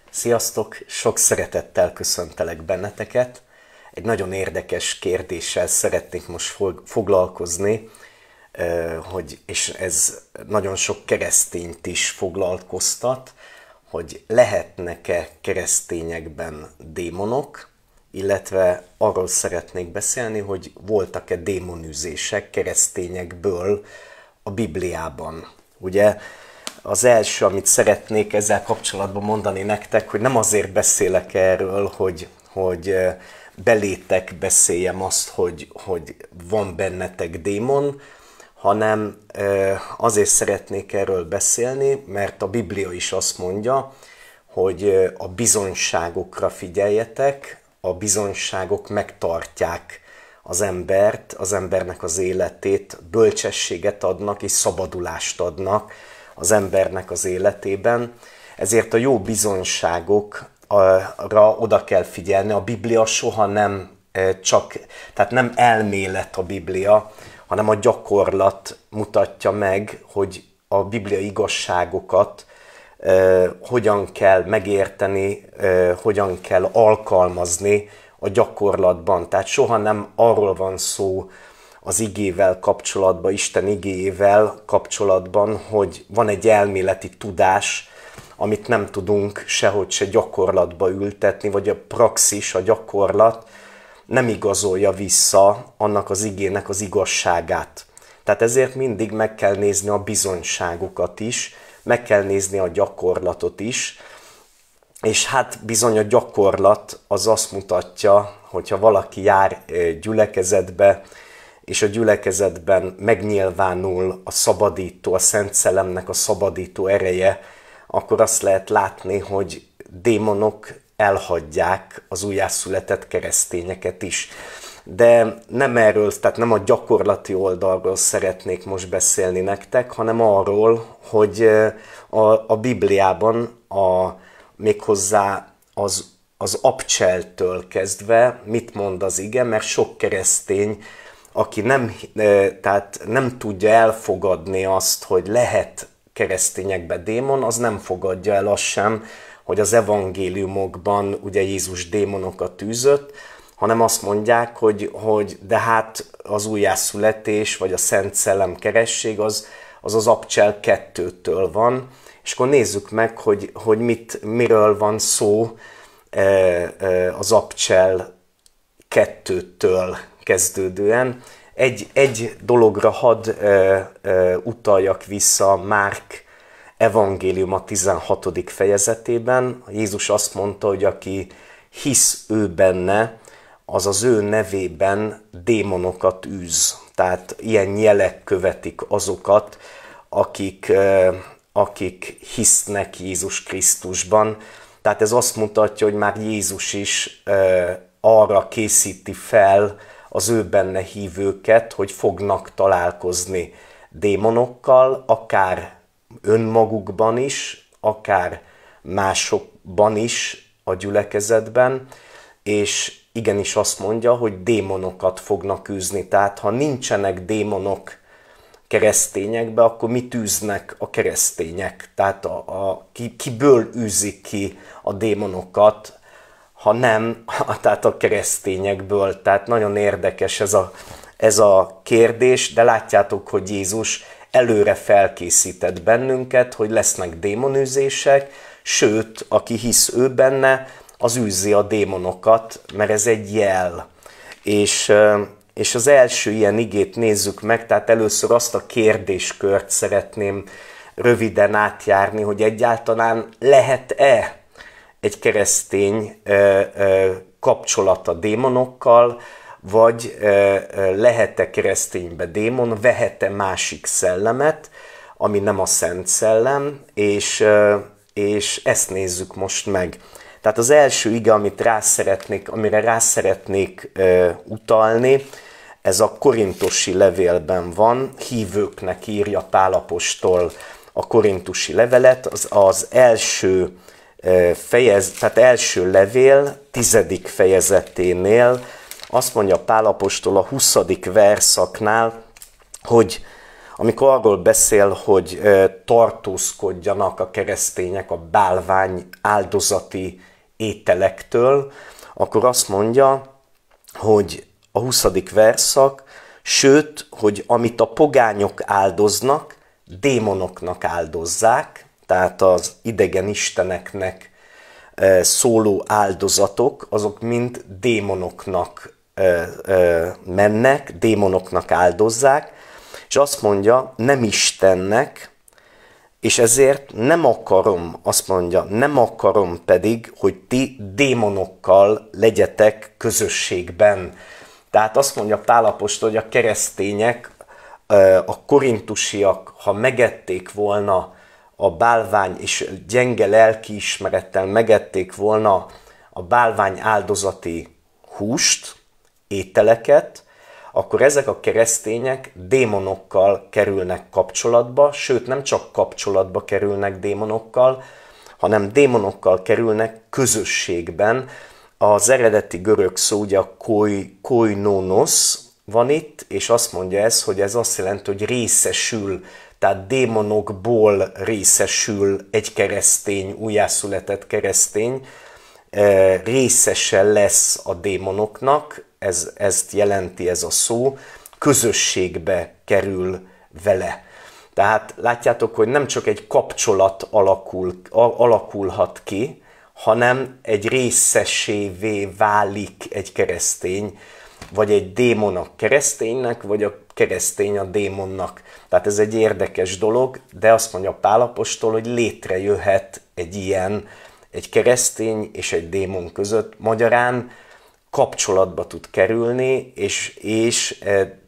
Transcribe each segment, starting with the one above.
Sziasztok! Sok szeretettel köszöntelek benneteket. Egy nagyon érdekes kérdéssel szeretnék most foglalkozni, és ez nagyon sok keresztényt is foglalkoztat, hogy lehetnek-e keresztényekben démonok, illetve arról szeretnék beszélni, hogy voltak-e démonűzések keresztényekből a Bibliában. Ugye az első, amit szeretnék ezzel kapcsolatban mondani nektek, hogy nem azért beszélek erről, hogy belétek beszéljem azt, hogy van bennetek démon, hanem azért szeretnék erről beszélni, mert a Biblia is azt mondja, hogy a bizonyságokra figyeljetek, a bizonyságok megtartják az embert, az embernek az életét, bölcsességet adnak és szabadulást adnak az embernek az életében. Ezért a jó bizonyságokra oda kell figyelni. A Biblia soha nem tehát nem elmélet a Biblia, hanem a gyakorlat mutatja meg, hogy a Biblia igazságokat hogyan kell megérteni, hogyan kell alkalmazni a gyakorlatban. Tehát soha nem arról van szó az igével kapcsolatban, Isten igéjével kapcsolatban, hogy van egy elméleti tudás, amit nem tudunk sehogy se gyakorlatba ültetni, vagy a praxis, a gyakorlat nem igazolja vissza annak az igének az igazságát. Tehát ezért mindig meg kell nézni a bizonyságokat is, meg kell nézni a gyakorlatot is, és hát bizony a gyakorlat az azt mutatja, hogyha valaki jár gyülekezetbe, és a gyülekezetben megnyilvánul a szabadító, a Szent Szellemnek a szabadító ereje, akkor azt lehet látni, hogy démonok elhagyják az újjászületett keresztényeket is. De nem erről, tehát nem a gyakorlati oldalról szeretnék most beszélni nektek, hanem arról, hogy a Bibliában méghozzá az abcseltől kezdve mit mond az ige, mert sok keresztény, aki tehát nem tudja elfogadni azt, hogy lehet keresztényekbe démon, az nem fogadja el azt sem, hogy az evangéliumokban ugye Jézus démonokat űzött, hanem azt mondják, hogy de hát az újjászületés, vagy a Szent Szellem keresség az abcsel 2-től van, és akkor nézzük meg, hogy miről van szó az abcsel 2-től kezdődően. Egy dologra hadd utaljak vissza Márk evangélium a 16. fejezetében. Jézus azt mondta, hogy aki hisz ő benne, az az ő nevében démonokat űz. Tehát ilyen jelek követik azokat, akik hisznek Jézus Krisztusban. Tehát ez azt mutatja, hogy már Jézus is arra készíti fel az ő benne hívőket, hogy fognak találkozni démonokkal, akár önmagukban is, akár másokban is a gyülekezetben, és igenis azt mondja, hogy démonokat fognak űzni. Tehát ha nincsenek démonok keresztényekbe, akkor mit űznek a keresztények? Tehát kiből űzik ki a démonokat, ha nem, tehát a keresztényekből. Tehát nagyon érdekes ez a kérdés, de látjátok, hogy Jézus előre felkészített bennünket, hogy lesznek démonűzések, sőt, aki hisz ő benne, az űzi a démonokat, mert ez egy jel. És az első ilyen igét nézzük meg, tehát először azt a kérdéskört szeretném röviden átjárni, hogy egyáltalán lehet-e egy keresztény kapcsolata démonokkal, vagy lehet-e kereszténybe démon, vehet-e másik szellemet, ami nem a Szent Szellem, és ezt nézzük most meg. Tehát az első ige, amire rá szeretnék utalni, ez a korintusi levélben van, hívőknek írja Pál apostol a korintusi levelet, az első tehát első levél 10. fejezeténél azt mondja Pál apostol a 20. verszaknál, hogy amikor arról beszél, hogy tartózkodjanak a keresztények a bálvány áldozati ételektől, akkor azt mondja, hogy a 20. verszak, sőt, hogy amit a pogányok áldoznak, démonoknak áldozzák, tehát az idegen isteneknek szóló áldozatok, azok mind démonoknak mennek, démonoknak áldozzák, és azt mondja, nem Istennek, és ezért nem akarom, azt mondja, nem akarom pedig, hogy ti démonokkal legyetek közösségben. Tehát azt mondja Pál apostol, hogy a keresztények, a korintusiak, ha megették volna a bálvány, és gyenge lelkiismerettel megették volna a bálvány áldozati húst, ételeket, akkor ezek a keresztények démonokkal kerülnek kapcsolatba, sőt nem csak kapcsolatba kerülnek démonokkal, hanem démonokkal kerülnek közösségben. Az eredeti görög szó ugye a koinonos van itt, és azt mondja ez, hogy ez azt jelenti, hogy részesül, tehát démonokból részesül egy keresztény, újjászületett keresztény, részese lesz a démonoknak, ezt jelenti ez a szó, közösségbe kerül vele. Tehát látjátok, hogy nem csak egy kapcsolat alakulhat ki, hanem egy részesévé válik egy keresztény, vagy egy démon a kereszténynek, vagy a keresztény a démonnak. Tehát ez egy érdekes dolog, de azt mondja Pál apostol, hogy létrejöhet egy ilyen, egy keresztény és egy démon között. Magyarán kapcsolatba tud kerülni, és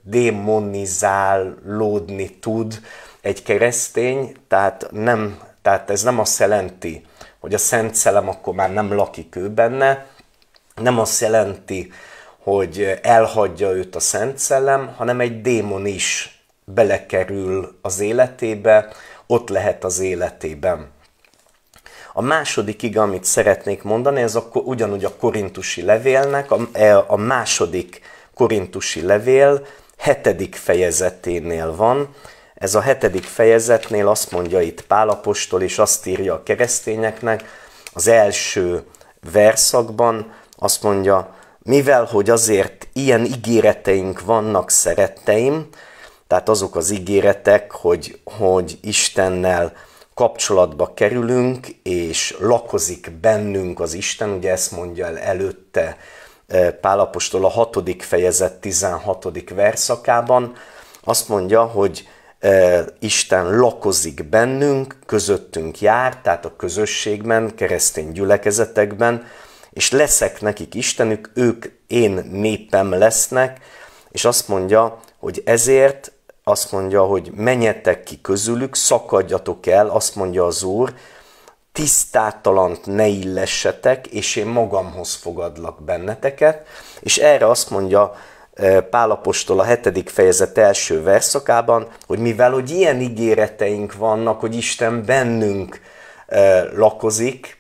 démonizálódni tud egy keresztény, tehát ez nem azt jelenti, hogy a Szent Szellem akkor már nem lakik ő benne, nem azt jelenti, hogy elhagyja őt a Szent Szellem, hanem egy démon is belekerül az életébe, ott lehet az életében. A második ige, amit szeretnék mondani, ez ugyanúgy a korintusi levélnek, a második korintusi levél 7. fejezeténél van. Ez a 7. fejezetnél azt mondja itt Pál apostol, és azt írja a keresztényeknek, az első verszakban azt mondja, mivel hogy azért ilyen ígéreteink vannak, szeretteim, tehát azok az ígéretek, hogy Istennel kapcsolatba kerülünk, és lakozik bennünk az Isten, ugye ezt mondja el előtte Pál apostol a 6. fejezet 16. verszakában, azt mondja, hogy Isten lakozik bennünk, közöttünk jár, tehát a közösségben, keresztény gyülekezetekben, és leszek nekik Istenük, ők én népem lesznek, és azt mondja, hogy ezért azt mondja, hogy menjetek ki közülük, szakadjatok el, azt mondja az Úr, tisztátalant ne illessetek, és én magamhoz fogadlak benneteket. És erre azt mondja Pál apostol a 7. fejezet első verszakában, hogy mivel hogy ilyen ígéreteink vannak, hogy Isten bennünk lakozik,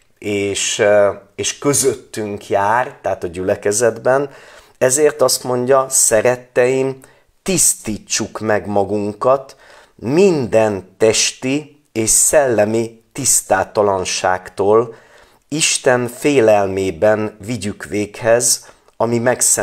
és közöttünk jár, tehát a gyülekezetben, ezért azt mondja, szeretteim, tisztítsuk meg magunkat minden testi és szellemi tisztátalanságtól, Isten félelmében vigyük véghez a mi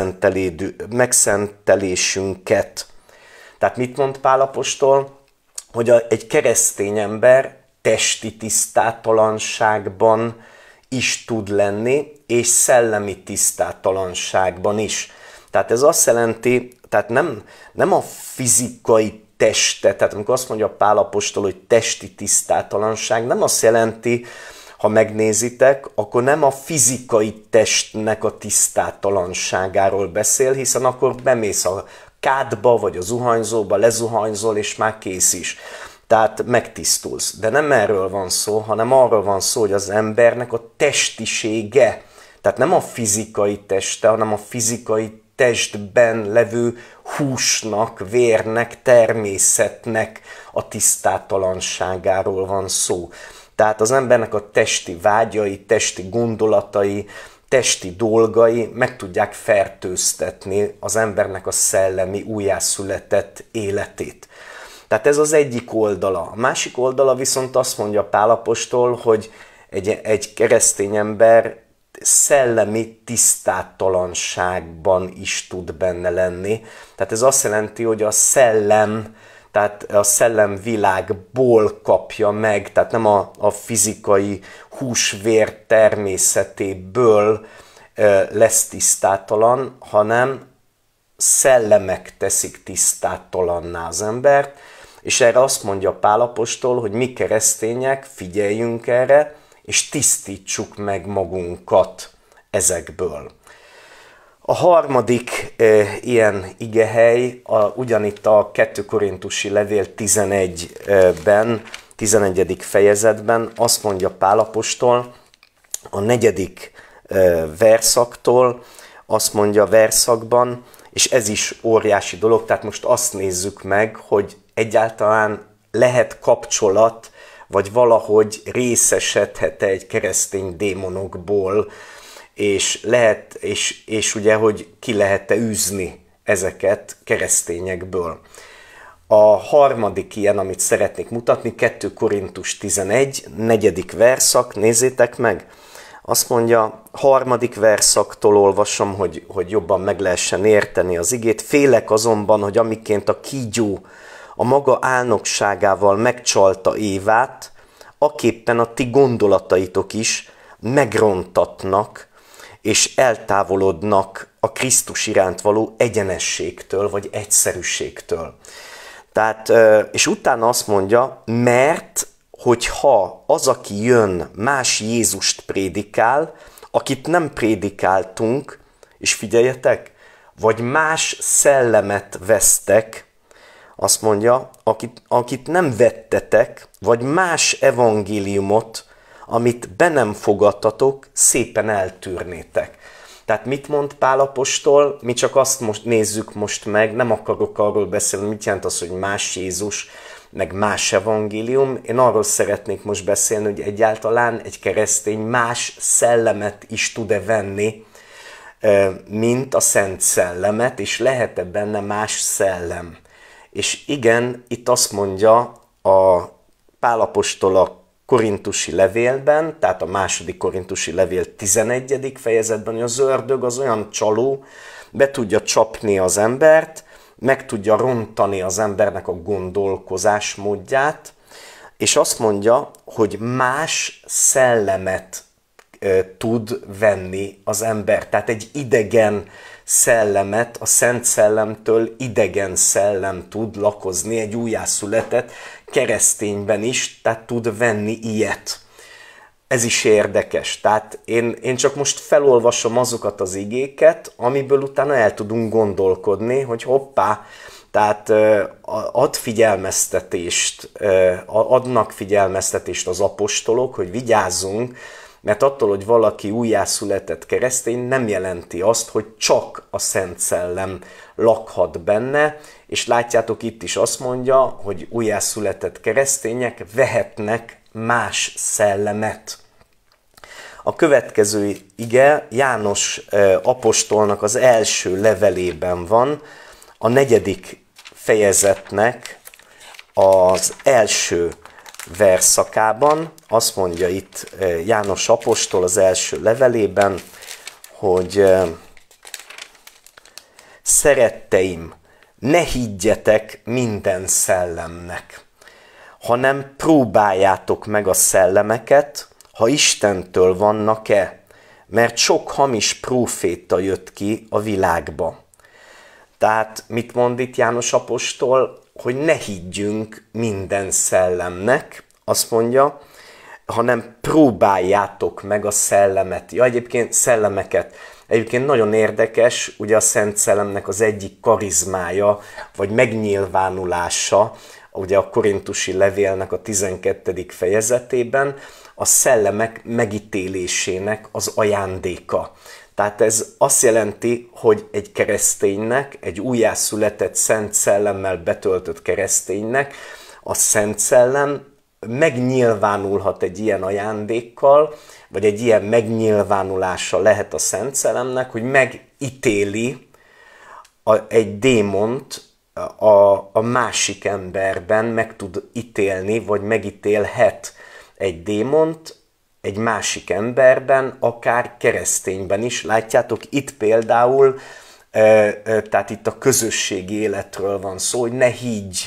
megszentelésünket. Tehát mit mond Pál apostol? Hogy egy keresztény ember testi tisztátalanságban is tud lenni, és szellemi tisztátalanságban is. Tehát ez azt jelenti, tehát nem a fizikai teste, tehát amikor azt mondja Pál apostol, hogy testi tisztátalanság, nem azt jelenti, ha megnézitek, akkor nem a fizikai testnek a tisztátalanságáról beszél, hiszen akkor bemész a kádba, vagy a zuhanyzóba, lezuhanyzol, és már kész is. Tehát megtisztulsz. De nem erről van szó, hanem arról van szó, hogy az embernek a testisége, tehát nem a fizikai teste, hanem a fizikai testben levő húsnak, vérnek, természetnek a tisztátalanságáról van szó. Tehát az embernek a testi vágyai, testi gondolatai, testi dolgai meg tudják fertőztetni az embernek a szellemi, újjászületett életét. Tehát ez az egyik oldala. A másik oldala viszont azt mondja Pál apostol, hogy egy keresztény ember szellemi tisztátalanságban is tud benne lenni. Tehát ez azt jelenti, hogy tehát a szellemvilágból kapja meg, tehát nem a fizikai húsvér természetéből lesz tisztátalan, hanem szellemek teszik tisztátalanná az embert, és erre azt mondja Pál apostol, hogy mi keresztények figyeljünk erre, és tisztítsuk meg magunkat ezekből. A harmadik ilyen igehely ugyanitt a 2 Korintusi levél 11-ben, 11. fejezetben azt mondja Pál apostol, a 4. verszaktól, azt mondja a verszakban, és ez is óriási dolog, tehát most azt nézzük meg, hogy egyáltalán lehet kapcsolat, vagy valahogy részesedhet egy keresztény démonokból, és ugye, hogy ki lehet-e űzni ezeket keresztényekből. A harmadik ilyen, amit szeretnék mutatni, 2 Korintus 11, 4. verszak, nézzétek meg. Azt mondja, 3. verszaktól olvasom, hogy jobban meg lehessen érteni az igét. Félek azonban, hogy amiként a kígyó a maga álnokságával megcsalta Évát, aképpen a ti gondolataitok is megrontatnak, és eltávolodnak a Krisztus iránt való egyenességtől, vagy egyszerűségtől. Tehát, és utána azt mondja, mert hogyha az, aki jön, más Jézust prédikál, akit nem prédikáltunk, és figyeljetek, vagy más szellemet vesztek, azt mondja, akit nem vettetek, vagy más evangéliumot, amit be nem fogadtatok, szépen eltűrnétek. Tehát mit mond Pál apostol? Mi csak azt nézzük most meg, nem akarok arról beszélni, mit jelent az, hogy más Jézus, meg más evangélium. Én arról szeretnék most beszélni, hogy egyáltalán egy keresztény más szellemet is tud-e venni, mint a Szent Szellemet, és lehet-e benne más szellem. És igen, itt azt mondja a Pál apostol a korintusi levélben, tehát a 2. korintusi levél 11. fejezetben, hogy az ördög az olyan csaló, be tudja csapni az embert, meg tudja rontani az embernek a gondolkozásmódját, és azt mondja, hogy más szellemet tud venni az ember. Tehát egy idegen szellemet, a Szent Szellemtől idegen szellem tud lakozni, egy újjászületett keresztényben is, tehát tud venni ilyet. Ez is érdekes. Tehát én csak most felolvasom azokat az igéket, amiből utána el tudunk gondolkodni, hogy hoppá, tehát adnak figyelmeztetést az apostolok, hogy vigyázzunk, mert attól, hogy valaki újjászületett keresztény, nem jelenti azt, hogy csak a Szent Szellem lakhat benne, és látjátok, itt is azt mondja, hogy újjászületett keresztények vehetnek más szellemet. A következő ige János apostolnak az első levelében van, a 4. fejezetnek az első verszakában. Azt mondja itt János apostol az első levelében, hogy szeretteim, ne higgyetek minden szellemnek, hanem próbáljátok meg a szellemeket, ha Istentől vannak-e, mert sok hamis próféta jött ki a világba. Tehát mit mond itt János apostol? Hogy ne higgyünk minden szellemnek, azt mondja, hanem próbáljátok meg a szellemet. Ja, egyébként szellemeket. Egyébként nagyon érdekes, ugye a Szent Szellemnek az egyik karizmája, vagy megnyilvánulása, ugye a korintusi levélnek a 12. fejezetében, a szellemek megítélésének az ajándéka. Tehát ez azt jelenti, hogy egy kereszténynek, egy újjászületett Szent Szellemmel betöltött kereszténynek a Szent Szellem megnyilvánulhat egy ilyen ajándékkal, vagy egy ilyen megnyilvánulása lehet a Szent Szellemnek, hogy megítéli egy démont, a másik emberben meg tud ítélni, vagy megítélhet egy démont egy másik emberben, akár keresztényben is. Látjátok, itt például, tehát itt a közösségi életről van szó, hogy ne higgy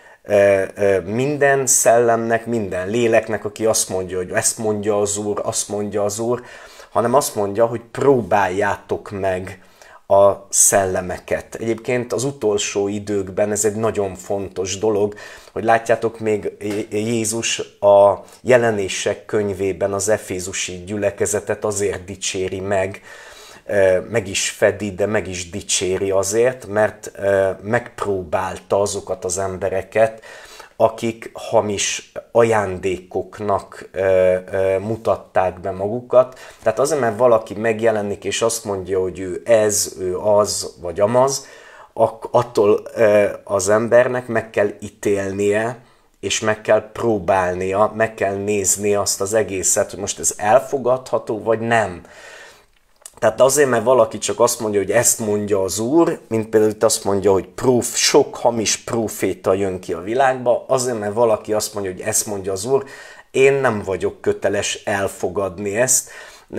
minden szellemnek, minden léleknek, aki azt mondja, hogy ezt mondja az Úr, azt mondja az Úr, hanem azt mondja, hogy próbáljátok meg a szellemeket. Egyébként az utolsó időkben ez egy nagyon fontos dolog, hogy látjátok, még Jézus a Jelenések könyvében az efézusi gyülekezetet azért dicséri meg is fedi, de meg is dicséri azért, mert megpróbálta azokat az embereket, akik hamis ajándékoknak mutatták be magukat. Tehát azért, mert valaki megjelenik, és azt mondja, hogy ő ez, ő az, vagy amaz, attól az embernek meg kell ítélnie, és meg kell próbálnia, meg kell nézni azt az egészet, hogy most ez elfogadható, vagy nem. Tehát azért, mert valaki csak azt mondja, hogy ezt mondja az Úr, mint például itt azt mondja, hogy sok hamis próféta jön ki a világba, azért, mert valaki azt mondja, hogy ezt mondja az Úr, én nem vagyok köteles elfogadni ezt,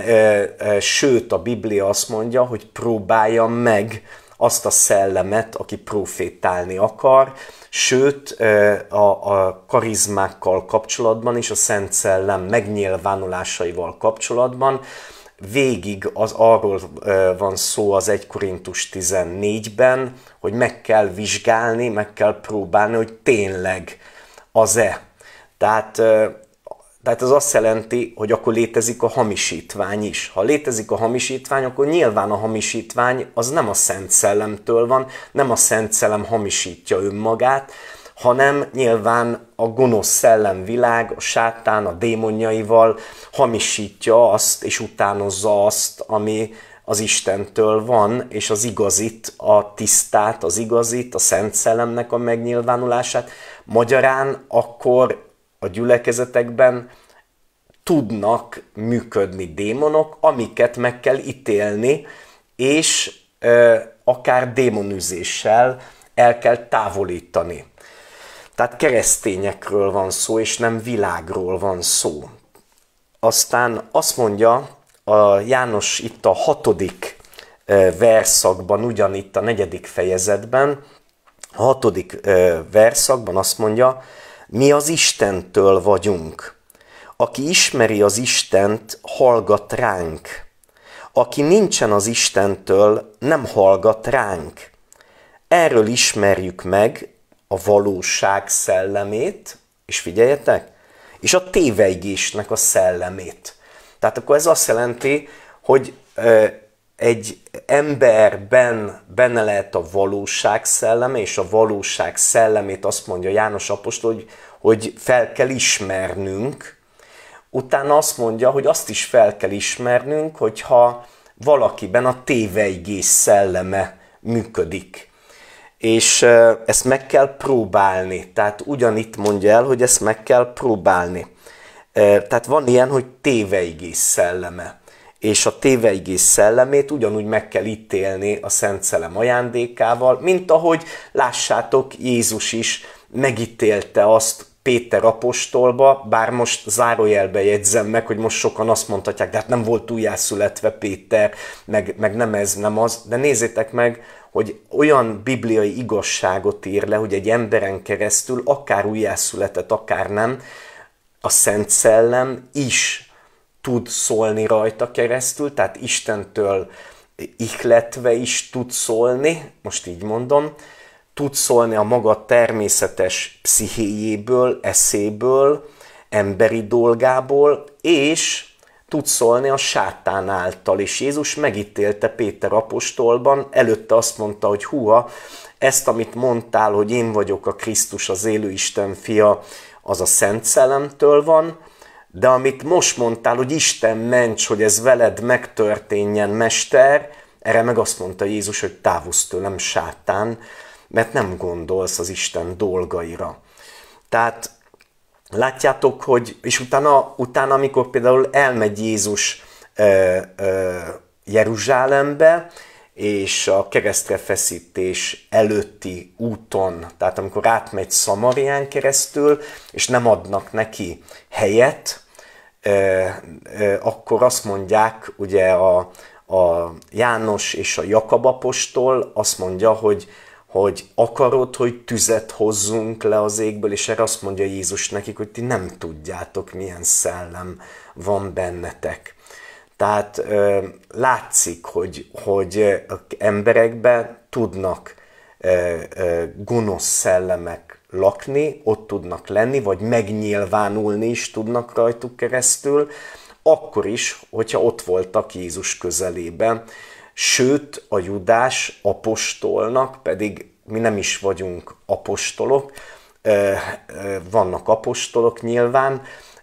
sőt a Biblia azt mondja, hogy próbáljam meg azt a szellemet, aki profétálni akar, sőt a karizmákkal kapcsolatban is, a Szent Szellem megnyilvánulásaival kapcsolatban, végig arról van szó az 1 Korintus 14-ben, hogy meg kell vizsgálni, meg kell próbálni, hogy tényleg az-e. Tehát ez azt jelenti, hogy akkor létezik a hamisítvány is. Ha létezik a hamisítvány, akkor nyilván a hamisítvány az nem a Szent Szellemtől van, nem a Szent Szellem hamisítja önmagát, hanem nyilván a gonosz szellemvilág, a sátán, a démonjaival hamisítja azt, és utánozza azt, ami az Istentől van, és az igazit, a tisztát, az igazit, a Szent Szellemnek a megnyilvánulását. Magyarán akkor a gyülekezetekben tudnak működni démonok, amiket meg kell ítélni, és akár démonüzéssel el kell távolítani. Tehát keresztényekről van szó, és nem világról van szó. Aztán azt mondja a János itt a 6. verszakban, ugyanitt a 4. fejezetben, a 6. verszakban azt mondja, mi az Istentől vagyunk. Aki ismeri az Istent, hallgat ránk. Aki nincsen az Istentől, nem hallgat ránk. Erről ismerjük meg a valóság szellemét, és figyeljetek, és a téveigésnek a szellemét. Tehát akkor ez azt jelenti, hogy egy emberben benne lehet a valóság szelleme, és a valóság szellemét azt mondja János apostol, hogy fel kell ismernünk. Utána azt mondja, hogy azt is fel kell ismernünk, hogyha valakiben a téveigés szelleme működik. És ezt meg kell próbálni. Tehát ugyanitt mondja el, hogy ezt meg kell próbálni. Tehát van ilyen, hogy téveigés szelleme. És a téveigés szellemét ugyanúgy meg kell ítélni a Szent Szellem ajándékával, mint ahogy lássátok, Jézus is megítélte azt Péter apostolba, bár most zárójelbe jegyzem meg, hogy most sokan azt mondhatják, de hát nem volt újjászületve Péter, meg nem ez, nem az, de nézzétek meg, hogy olyan bibliai igazságot ír le, hogy egy emberen keresztül, akár újjászületett, akár nem, a Szent Szellem is tud szólni rajta keresztül, tehát Istentől ihletve is tud szólni, most így mondom, tud szólni a maga természetes pszichéjéből, eszéből, emberi dolgából, és tud szólni a sátán által. És Jézus megítélte Péter apostolban, előtte azt mondta, hogy húha, ezt, amit mondtál, hogy én vagyok a Krisztus, az élő Isten fia, az a Szent Szellemtől van, de amit most mondtál, hogy Isten ments, hogy ez veled megtörténjen, mester, erre meg azt mondta Jézus, hogy távozz tőlem, sátán, mert nem gondolsz az Isten dolgaira. Tehát látjátok, hogy, és utána amikor például elmegy Jézus Jeruzsálembe, és a keresztre feszítés előtti úton, tehát amikor átmegy Szamarián keresztül, és nem adnak neki helyet, akkor azt mondják, ugye a János és a Jakab apostol azt mondja, hogy akarod, hogy tüzet hozzunk le az égből, és erre azt mondja Jézus nekik, hogy ti nem tudjátok, milyen szellem van bennetek. Tehát látszik, hogy emberekben tudnak gonosz szellemek lakni, ott tudnak lenni, vagy megnyilvánulni is tudnak rajtuk keresztül, akkor is, hogyha ott voltak Jézus közelében. Sőt, a Judás apostolnak, pedig mi nem is vagyunk apostolok, vannak apostolok nyilván,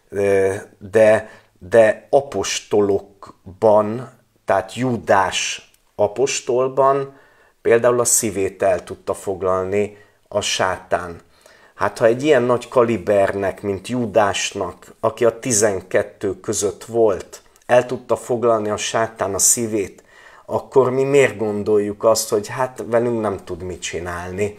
de apostolokban, tehát Judás apostolban például a szívét el tudta foglalni a sátán. Hát ha egy ilyen nagy kalibernek, mint Judásnak, aki a 12 között volt, el tudta foglalni a sátán a szívét, akkor mi miért gondoljuk azt, hogy hát velünk nem tud mit csinálni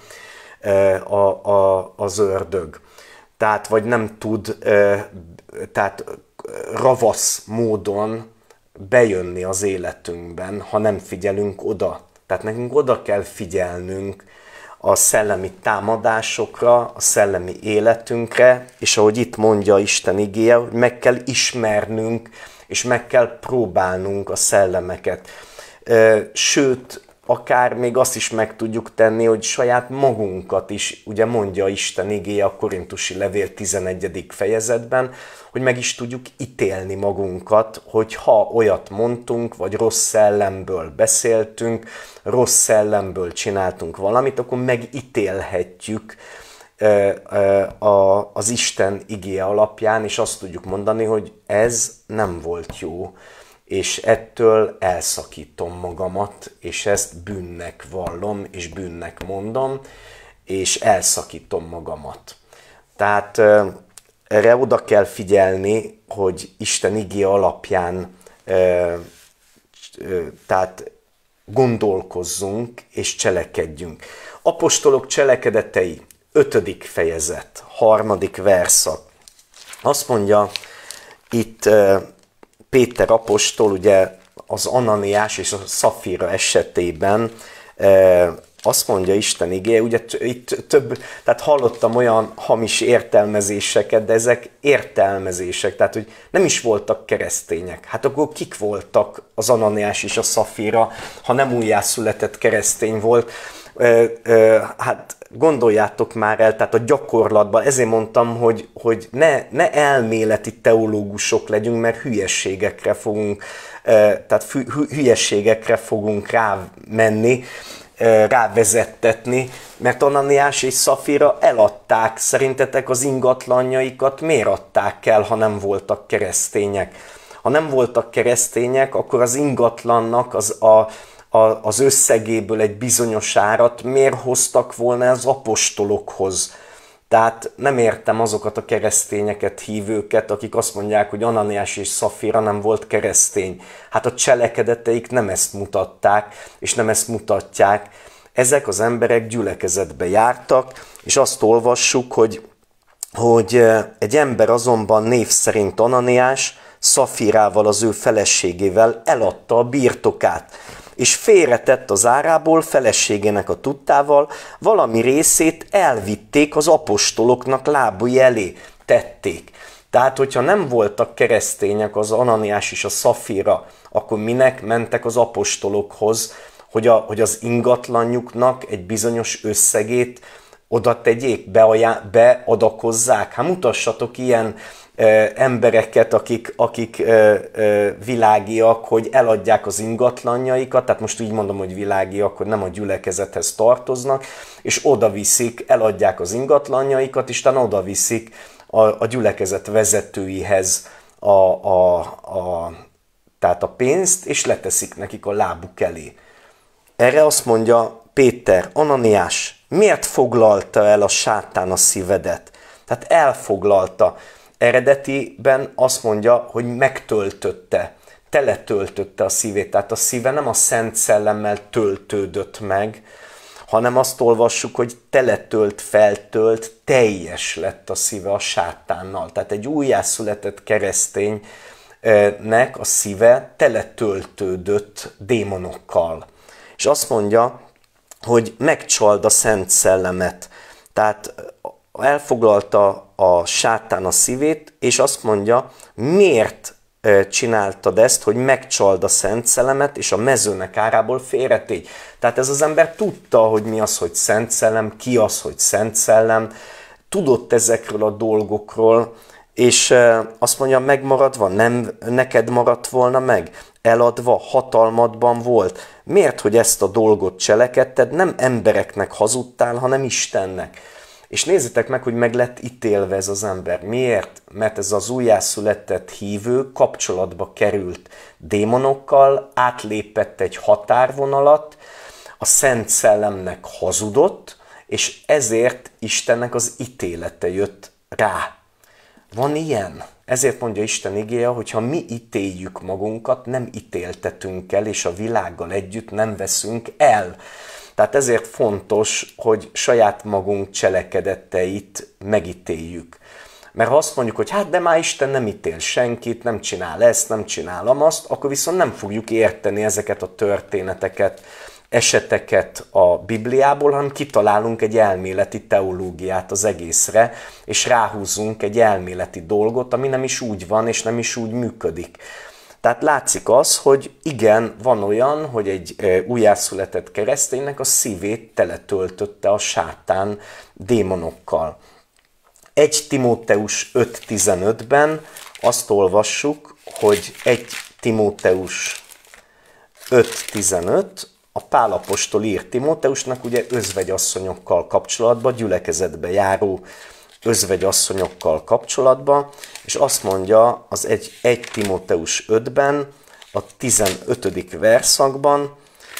az ördög. Tehát, vagy nem tud tehát ravasz módon bejönni az életünkben, ha nem figyelünk oda. Tehát nekünk oda kell figyelnünk a szellemi támadásokra, a szellemi életünkre, és ahogy itt mondja Isten igéje, hogy meg kell ismernünk, és meg kell próbálnunk a szellemeket. Sőt, akár még azt is meg tudjuk tenni, hogy saját magunkat is, ugye mondja Isten igéje a Korintusi levél 11. fejezetben, hogy meg is tudjuk ítélni magunkat, hogy ha olyat mondtunk, vagy rossz szellemből beszéltünk, rossz szellemből csináltunk valamit, akkor megítélhetjük az Isten igéje alapján, és azt tudjuk mondani, hogy ez nem volt jó, és ettől elszakítom magamat, és ezt bűnnek vallom, és bűnnek mondom, és elszakítom magamat. Tehát erre oda kell figyelni, hogy Isten igéje alapján tehát gondolkozzunk és cselekedjünk. Apostolok cselekedetei, 5. fejezet, 3. verszak. Azt mondja itt Péter apostol, ugye az Ananiás és a Szafira esetében azt mondja Isten igéje, ugye itt több, tehát hallottam olyan hamis értelmezéseket, de ezek értelmezések, tehát hogy nem is voltak keresztények. Hát akkor kik voltak az Ananiás és a Szafira, ha nem újjászületett keresztény volt? Hát gondoljátok már el, tehát a gyakorlatban, ezért mondtam, hogy ne elméleti teológusok legyünk, mert hülyeségekre fogunk, tehát hülyeségekre fogunk rámenni, rávezettetni, mert Ananiás és Szafira eladták. Szerintetek az ingatlanjaikat miért adták el, ha nem voltak keresztények? Ha nem voltak keresztények, akkor az ingatlannak az összegéből egy bizonyos árat miért hoztak volna az apostolokhoz? Tehát nem értem azokat a keresztényeket, hívőket, akik azt mondják, hogy Ananiás és Szafira nem volt keresztény. Hát a cselekedeteik nem ezt mutatták, és nem ezt mutatják. Ezek az emberek gyülekezetbe jártak, és azt olvassuk, hogy egy ember azonban név szerint Ananiás Szafirával, az ő feleségével eladta a birtokát, és félretett az árából feleségének a tudtával, valami részét elvitték az apostoloknak lábai elé, tették. Tehát, hogyha nem voltak keresztények az Ananiás és a Szafira, akkor minek mentek az apostolokhoz, hogy az ingatlanjuknak egy bizonyos összegét oda tegyék, beadakozzák? Hát mutassatok ilyen embereket, akik világiak, hogy eladják az ingatlanjaikat, tehát most így mondom, hogy világiak, hogy nem a gyülekezethez tartoznak, és oda viszik, eladják az ingatlanjaikat, és utána oda viszik a gyülekezet vezetőihez tehát a pénzt, és leteszik nekik a lábuk elé. Erre azt mondja Péter, Ananiás, miért foglalta el a sátán a szívedet? Tehát elfoglalta. Eredetiben azt mondja, hogy megtöltötte. teletöltötte a szívét. Tehát a szíve nem a Szent Szellemmel töltődött meg, hanem azt olvassuk, hogy teletölt, feltölt, teljes lett a szíve a sátánnal. Tehát egy újjászületett kereszténynek a szíve teletöltődött démonokkal. És azt mondja, hogy megcsald a Szent Szellemet. Tehát elfoglalta a sátán a szívét, és azt mondja, miért csináltad ezt, hogy megcsald a Szent Szellemet, és a mezőnek árából félretégy. Tehát ez az ember tudta, hogy mi az, hogy Szent Szellem, ki az, hogy Szent Szellem, tudott ezekről a dolgokról, és azt mondja, megmaradva, nem neked maradt volna meg, eladva, hatalmadban volt. Miért, hogy ezt a dolgot cselekedted, nem embereknek hazudtál, hanem Istennek. És nézzétek meg, hogy meg lett ítélve ez az ember. Miért? Mert ez az újjászületett hívő kapcsolatba került démonokkal, átlépett egy határvonalat, a Szent Szellemnek hazudott, és ezért Istennek az ítélete jött rá. Van ilyen. Ezért mondja Isten igéje, hogy ha mi ítéljük magunkat, nem ítéltetünk el, és a világgal együtt nem veszünk el. Tehát ezért fontos, hogy saját magunk cselekedeteit megítéljük. Mert ha azt mondjuk, hogy hát de már Isten nem ítél senkit, nem csinál ezt, nem csinál azt, akkor viszont nem fogjuk érteni ezeket a történeteket, eseteket a Bibliából, hanem kitalálunk egy elméleti teológiát az egészre, és ráhúzunk egy elméleti dolgot, ami nem is úgy van, és nem is úgy működik. Tehát látszik az, hogy igen, van olyan, hogy egy újjászületett kereszténynek a szívét teletöltötte a sátán démonokkal. 1 Timóteus 5.15-ben azt olvassuk, hogy 1 Timóteus 5.15, a Pál apostol ír Timóteusnak, ugye özvegyasszonyokkal kapcsolatban, gyülekezetbe járó özvegyasszonyokkal kapcsolatban, és azt mondja az 1 Timóteus 5-ben, a 15. verszakban,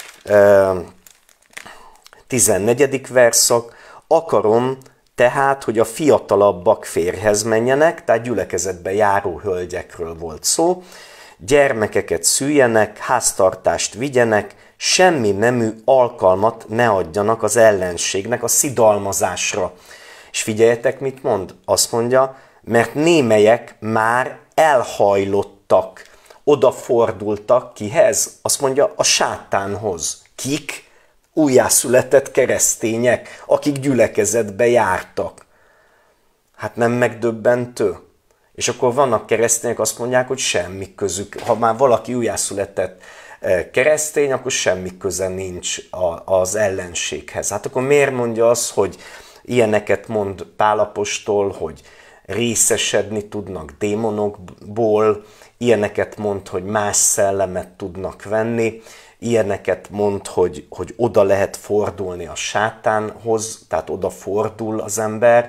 14. verszak, akarom tehát, hogy a fiatalabbak férjhez menjenek, tehát gyülekezetbe járó hölgyekről volt szó, gyermekeket szüljenek, háztartást vigyenek, semmi nemű alkalmat ne adjanak az ellenségnek a szidalmazásra. És figyeljetek, mit mond? Azt mondja, mert némelyek már elhajlottak, odafordultak kihez? Azt mondja, a sátánhoz. Kik? Újjászületett keresztények, akik gyülekezetbe jártak. Hát nem megdöbbentő? És akkor vannak keresztények, azt mondják, hogy semmi közük. Ha már valaki újjászületett keresztény, akkor semmi köze nincs az ellenséghez. Hát akkor miért mondja az, hogy ilyeneket mond Pál apostol, hogy részesedni tudnak démonokból, ilyeneket mond, hogy más szellemet tudnak venni, ilyeneket mond, hogy oda lehet fordulni a sátánhoz, tehát oda fordul az ember,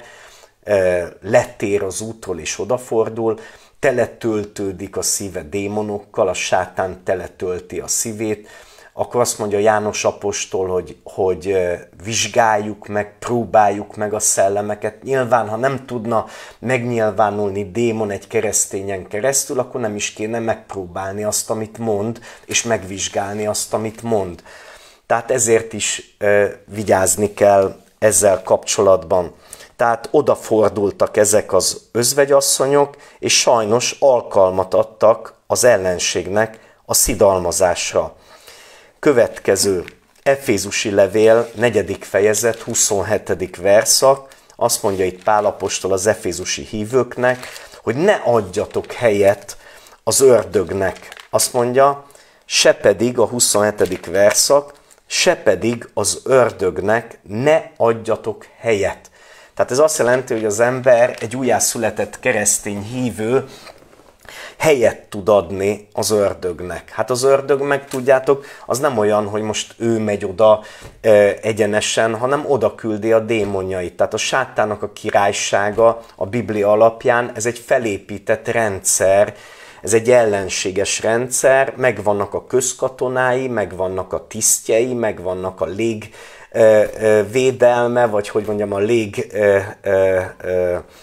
letér az útról és odafordul, teletöltődik a szíve démonokkal, a sátán teletölti a szívét, akkor azt mondja János apostol, hogy vizsgáljuk meg, próbáljuk meg a szellemeket. Nyilván, ha nem tudna megnyilvánulni démon egy keresztényen keresztül, akkor nem is kéne megpróbálni azt, amit mond, és megvizsgálni azt, amit mond. Tehát ezért is vigyázni kell ezzel kapcsolatban. Tehát odafordultak ezek az özvegyasszonyok, és sajnos alkalmat adtak az ellenségnek a szidalmazásra. Következő Efézusi levél, 4. fejezet, 27. verszak, azt mondja itt Pál apostol az efézusi hívőknek, hogy ne adjatok helyet az ördögnek. Azt mondja, se pedig a 27. verszak, se pedig az ördögnek ne adjatok helyet. Tehát ez azt jelenti, hogy az ember, egy újjászületett keresztény hívő, helyet tud adni az ördögnek. Hát az ördög, meg tudjátok, az nem olyan, hogy most ő megy oda egyenesen, hanem oda küldi a démonjait. Tehát a sátának a királysága a Biblia alapján, ez egy felépített rendszer, ez egy ellenséges rendszer, megvannak a közkatonái, megvannak a tisztjei, megvannak a légvédelme, vagy hogy mondjam, a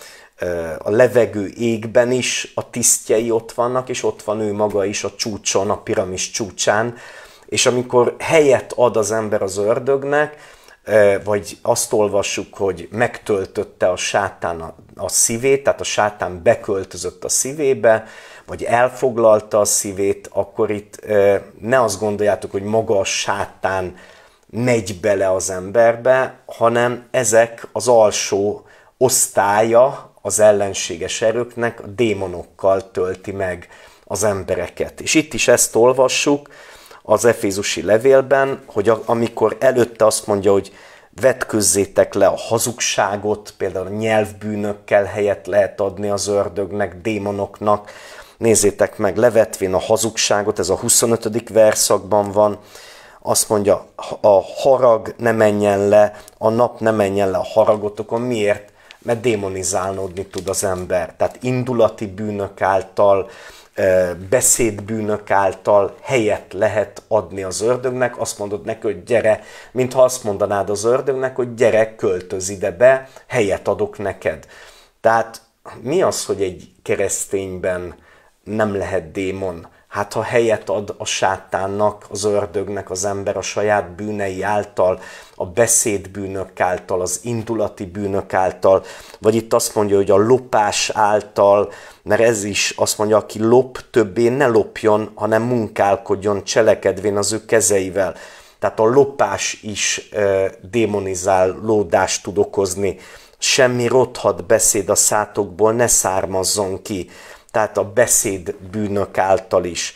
a levegő égben is a tisztjei ott vannak, és ott van ő maga is a csúcson, a piramis csúcsán, és amikor helyet ad az ember az ördögnek, vagy azt olvassuk, hogy megtöltötte a sátán a szívét, tehát a sátán beköltözött a szívébe, vagy elfoglalta a szívét, akkor itt ne azt gondoljátok, hogy maga a sátán megy bele az emberbe, hanem ezek az alsó osztálya az ellenséges erőknek, a démonokkal tölti meg az embereket. És itt is ezt olvassuk az efézusi levélben, hogy amikor előtte azt mondja, hogy vetkőzzétek le a hazugságot, például a nyelvbűnökkel helyet lehet adni az ördögnek, démonoknak. Nézzétek meg, levetvén a hazugságot, ez a 25. verszakban van, azt mondja, a harag ne menjen le, a nap ne menjen le a haragotokon. Miért? Mert démonizálódni tud az ember. Tehát indulati bűnök által, beszédbűnök által helyet lehet adni az ördögnek. Azt mondod neki, hogy gyere, mintha azt mondanád az ördögnek, hogy gyere, költöz ide be, helyet adok neked. Tehát mi az, hogy egy keresztényben nem lehet démon? Hát ha helyet ad a sátánnak, az ördögnek az ember a saját bűnei által, a beszédbűnök által, az indulati bűnök által, vagy itt azt mondja, hogy a lopás által, mert ez is azt mondja, aki lop, többé ne lopjon, hanem munkálkodjon, cselekedvén az ő kezeivel. Tehát a lopás is démonizálódást tud okozni. Semmi rothadt beszéd a szátokból ne származzon ki. Tehát a beszéd bűnök által is.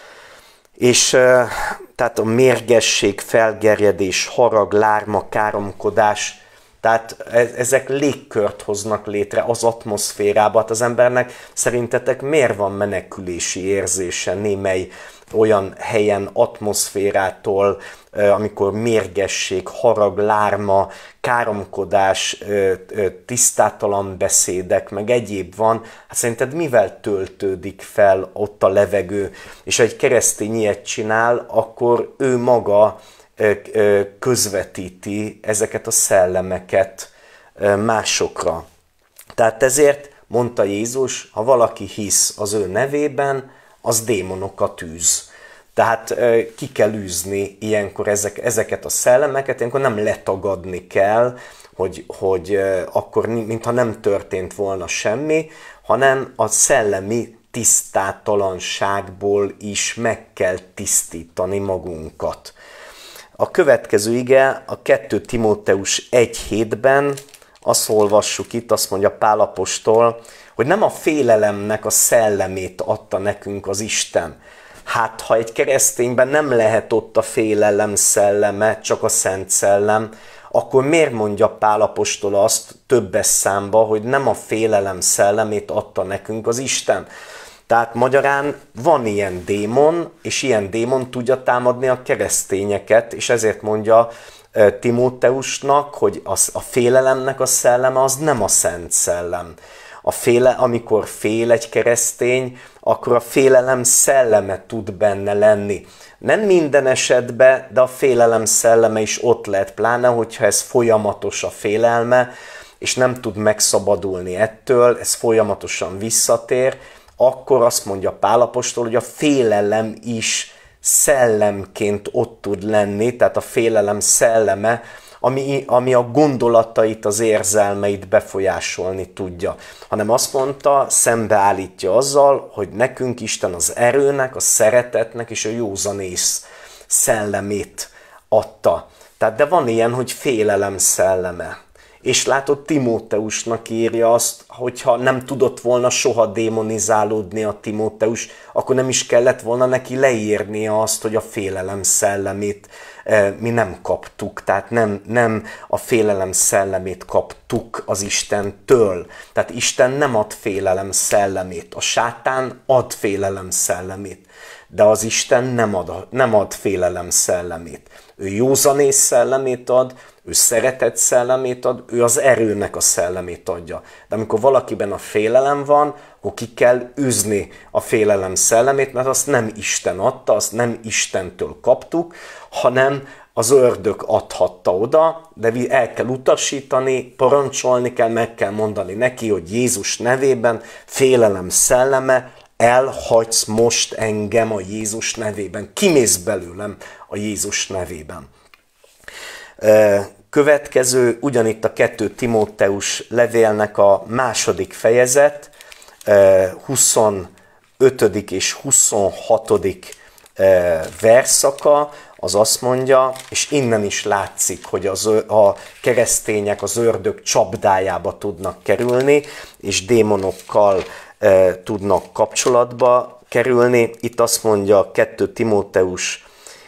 És tehát a mérgesség, felgerjedés, harag, lárma, káromkodás, tehát ezek légkört hoznak létre az atmoszférába. Hát az embernek szerintetek miért van menekülési érzése némely olyan helyen, atmoszférától, amikor mérgesség, harag, lárma, káromkodás, tisztátalan beszédek, meg egyéb van, hát szerinted mivel töltődik fel ott a levegő? És ha egy keresztény ilyet csinál, akkor ő maga közvetíti ezeket a szellemeket másokra. Tehát ezért mondta Jézus, ha valaki hisz az ő nevében, az démonokat űz. Tehát ki kell űzni ilyenkor ezeket a szellemeket, ilyenkor nem letagadni kell, hogy akkor mintha nem történt volna semmi, hanem a szellemi tisztátalanságból is meg kell tisztítani magunkat. A következő ige a 2 Timóteus 1:7-ben azt olvassuk itt, azt mondja Pál apostol, hogy nem a félelemnek a szellemét adta nekünk az Isten. Hát, ha egy keresztényben nem lehet ott a félelem szelleme, csak a Szent Szellem, akkor miért mondja Pál apostol azt többes számba, hogy nem a félelem szellemét adta nekünk az Isten? Tehát magyarán van ilyen démon, és ilyen démon tudja támadni a keresztényeket, és ezért mondja Timóteusnak, hogy a félelemnek a szelleme az nem a Szent Szellem. Amikor fél egy keresztény, akkor a félelem szelleme tud benne lenni. Nem minden esetben, de a félelem szelleme is ott lehet, pláne, hogyha ez folyamatos a félelme, és nem tud megszabadulni ettől, ez folyamatosan visszatér, akkor azt mondja Pál apostol, hogy a félelem is szellemként ott tud lenni, tehát a félelem szelleme, ami a gondolatait, az érzelmeit befolyásolni tudja. Hanem azt mondta, szembeállítja azzal, hogy nekünk Isten az erőnek, a szeretetnek és a józanész szellemét adta. Tehát de van ilyen, hogy félelem szelleme. És látod, Timóteusnak írja azt, hogyha nem tudott volna soha démonizálódni a Timóteus, akkor nem is kellett volna neki leírnia azt, hogy a félelem szellemét mi nem kaptuk. Tehát nem a félelem szellemét kaptuk az Istentől. Tehát Isten nem ad félelem szellemét. A sátán ad félelem szellemét. De az Isten nem ad félelem szellemét. Ő józanész szellemét ad, ő szeretet szellemét ad, ő az erőnek a szellemét adja. De amikor valakiben a félelem van, akkor ki kell űzni a félelem szellemét, mert azt nem Isten adta, azt nem Istentől kaptuk, hanem az ördög adhatta oda, de el kell utasítani, parancsolni kell, meg kell mondani neki, hogy Jézus nevében, félelem szelleme, elhagysz most engem a Jézus nevében. Kimész belőlem a Jézus nevében. Következő, ugyanitt a 2 Timóteus levélnek a 2. fejezet, 25. és 26. verszaka, az azt mondja, és innen is látszik, hogy a keresztények az ördög csapdájába tudnak kerülni, és démonokkal tudnak kapcsolatba kerülni. Itt azt mondja 2 Timóteus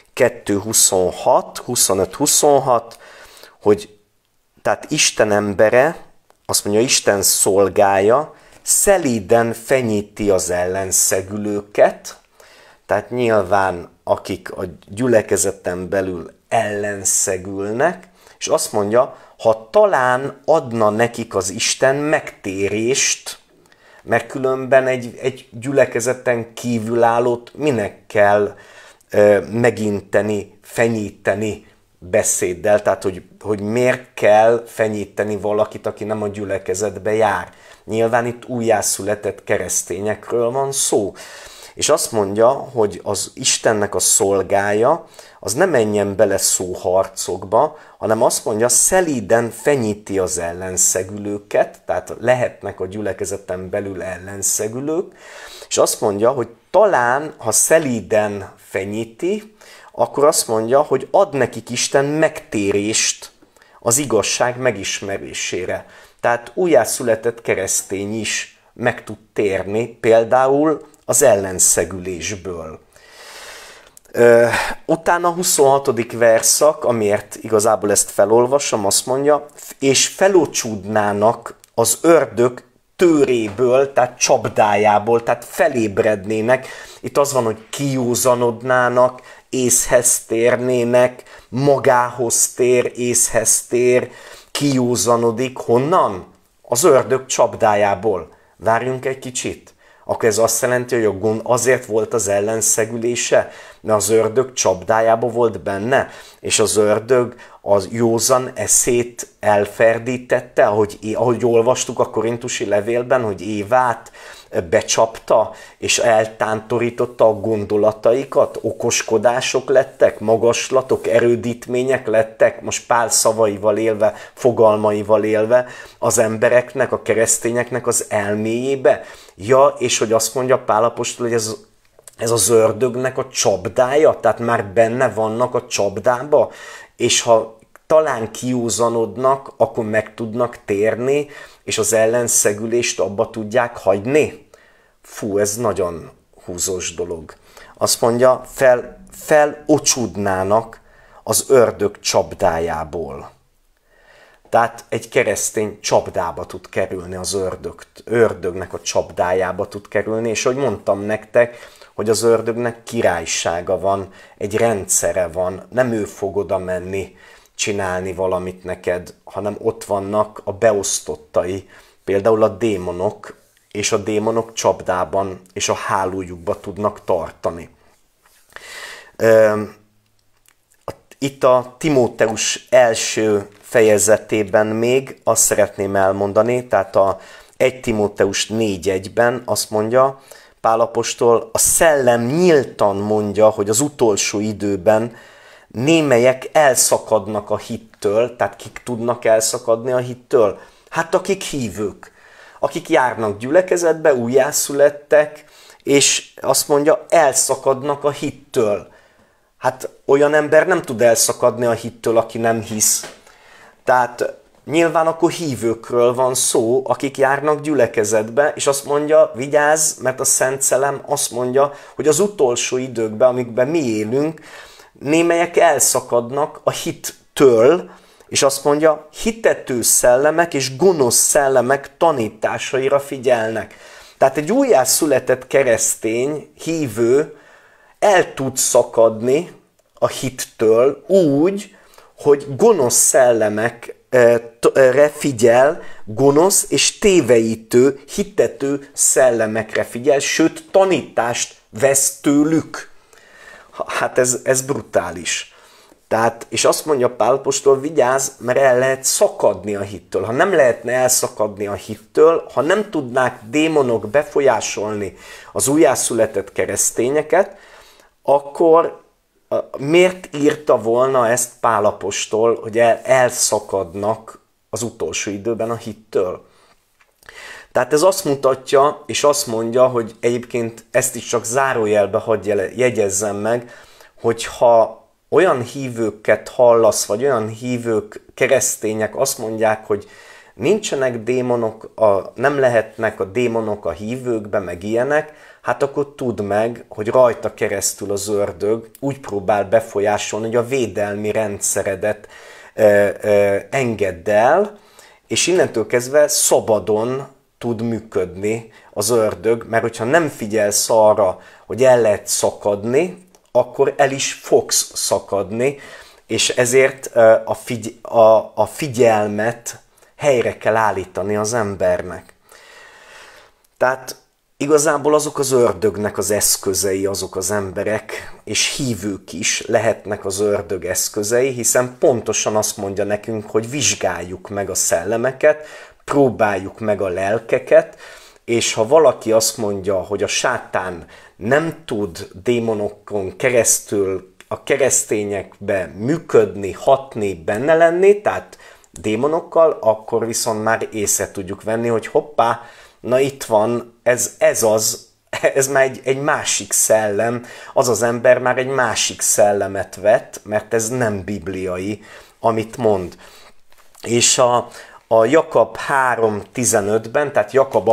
25-26, hogy tehát Isten embere, azt mondja, Isten szolgája, szelíden fenyíti az ellenszegülőket, tehát nyilván akik a gyülekezeten belül ellenszegülnek, és azt mondja, ha talán adna nekik az Isten megtérést, mert különben egy gyülekezeten kívülállót minek kell meginteni, fenyíteni beszéddel, tehát hogy miért kell fenyíteni valakit, aki nem a gyülekezetbe jár. Nyilván itt újjászületett keresztényekről van szó. És azt mondja, hogy az Istennek a szolgája, az ne menjen bele szóharcokba, hanem azt mondja, szelíden fenyíti az ellenszegülőket, tehát lehetnek a gyülekezeten belül ellenszegülők, és azt mondja, hogy talán, ha szelíden fenyíti, akkor azt mondja, hogy ad nekik Isten megtérést az igazság megismerésére. Tehát újjászületett keresztény is meg tud térni, például az ellenszegülésből. Utána a 26. verszak, amiért igazából ezt felolvasom, azt mondja, és felocsúdnának az ördög tőréből, tehát csapdájából, tehát felébrednének. Itt az van, hogy kijózanodnának, észhez térnének, magához tér, észhez tér, kijózanodik. Honnan? Az ördög csapdájából. Várjunk egy kicsit. Akkor ez azt jelenti, hogy a gond azért volt az ellenszegülése, mert az ördög csapdájába volt benne, és az ördög az józan eszét elferdítette, ahogy olvastuk a korintusi levélben, hogy Évát becsapta, és eltántorította a gondolataikat, okoskodások lettek, magaslatok, erődítmények lettek, most Pál szavaival élve, fogalmaival élve, az embereknek, a keresztényeknek az elméjébe. Ja, és hogy azt mondja Pál apostol, hogy ez az ördögnek a csapdája, tehát már benne vannak a csapdába, és ha talán kiúzanodnak, akkor meg tudnak térni, és az ellenszegülést abba tudják hagyni. Fú, ez nagyon húzós dolog. Azt mondja, felocsúdnának az ördög csapdájából. Tehát egy keresztény csapdába tud kerülni, az ördögnek a csapdájába tud kerülni, és ahogy mondtam nektek, hogy az ördögnek királysága van, egy rendszere van, nem ő fog oda menni, csinálni valamit neked, hanem ott vannak a beosztottai, például a démonok, és a démonok csapdában és a hálójukba tudnak tartani. Itt a Timóteus első fejezetében még azt szeretném elmondani, tehát a 1 Timóteus 4:1-ben azt mondja, Pál apostol, a szellem nyíltan mondja, hogy az utolsó időben némelyek elszakadnak a hittől, tehát kik tudnak elszakadni a hittől? Hát akik hívők, akik járnak gyülekezetbe, újjászülettek, és azt mondja, elszakadnak a hittől. Hát olyan ember nem tud elszakadni a hittől, aki nem hisz. Tehát nyilván akkor hívőkről van szó, akik járnak gyülekezetbe, és azt mondja, vigyázz, mert a Szent Szellem azt mondja, hogy az utolsó időkben, amikben mi élünk, némelyek elszakadnak a hittől, és azt mondja, hitető szellemek és gonosz szellemek tanításaira figyelnek. Tehát egy újjászületett keresztény, hívő el tud szakadni a hittől úgy, hogy gonosz szellemekre figyel, gonosz és téveítő, hitető szellemekre figyel, sőt tanítást vesz tőlük. Hát ez brutális. Tehát, és azt mondja Pál apostol, vigyázz, mert el lehet szakadni a hittől. Ha nem lehetne elszakadni a hittől, ha nem tudnák démonok befolyásolni az újjászületett keresztényeket, akkor miért írta volna ezt Pál apostol, hogy elszakadnak az utolsó időben a hittől? Tehát ez azt mutatja, és azt mondja, hogy egyébként ezt is csak zárójelbe hadd jegyezzem meg, hogyha olyan hívőket hallasz, vagy olyan hívők, keresztények azt mondják, hogy nincsenek démonok, nem lehetnek a démonok a hívőkbe, meg ilyenek, hát akkor tudd meg, hogy rajta keresztül az ördög úgy próbál befolyásolni, hogy a védelmi rendszeredet engedd el, és innentől kezdve szabadon tud működni az ördög, mert hogyha nem figyelsz arra, hogy el lehet szakadni, akkor el is fogsz szakadni, és ezért a figyelmet helyre kell állítani az embernek. Tehát igazából azok az ördögnek az eszközei, azok az emberek, és hívők is lehetnek az ördög eszközei, hiszen pontosan azt mondja nekünk, hogy vizsgáljuk meg a szellemeket, próbáljuk meg a lelkeket, és ha valaki azt mondja, hogy a sátán nem tud démonokon keresztül a keresztényekbe működni, hatni, benne lenni, tehát démonokkal, akkor viszont már észre tudjuk venni, hogy hoppá, na itt van, ez már egy másik szellem, az az ember már egy másik szellemet vett, mert ez nem bibliai, amit mond. És a Jakab 3.15-ben, tehát Jakab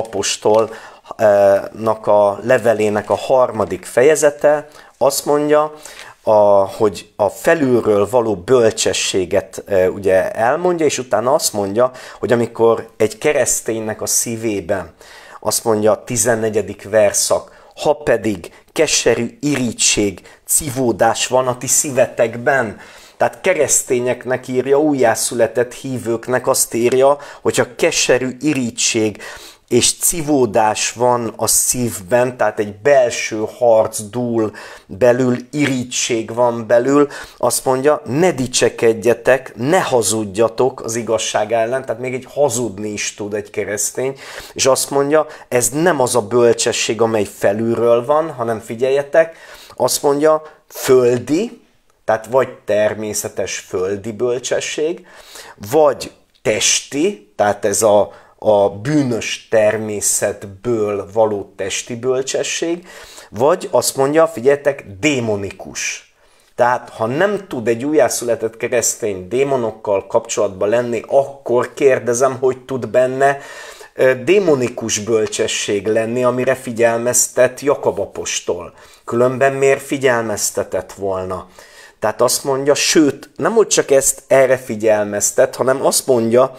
apostolnak a levelének a 3. fejezete azt mondja, hogy a felülről való bölcsességet ugye elmondja, és utána azt mondja, hogy amikor egy kereszténynek a szívében, azt mondja a 14. verszak, ha pedig keserű irigység, civódás van a ti szívetekben, tehát keresztényeknek írja, újjászületett hívőknek azt írja, hogyha keserű irigység és civódás van a szívben, tehát egy belső harc dúl belül, irigység van belül, azt mondja, ne dicsekedjetek, ne hazudjatok az igazság ellen, tehát még egy hazudni is tud egy keresztény, és azt mondja, ez nem az a bölcsesség, amely felülről van, hanem figyeljetek, azt mondja, földi, tehát vagy természetes földi bölcsesség, vagy testi, tehát ez a bűnös természetből való testi bölcsesség, vagy azt mondja, figyeljetek, démonikus. Tehát, ha nem tud egy újjászületett keresztény démonokkal kapcsolatban lenni, akkor kérdezem, hogy tud benne démonikus bölcsesség lenni, amire figyelmeztet Jakab apostol. Különben miért figyelmeztetett volna? Tehát azt mondja, sőt, nem úgy csak ezt erre figyelmeztet, hanem azt mondja,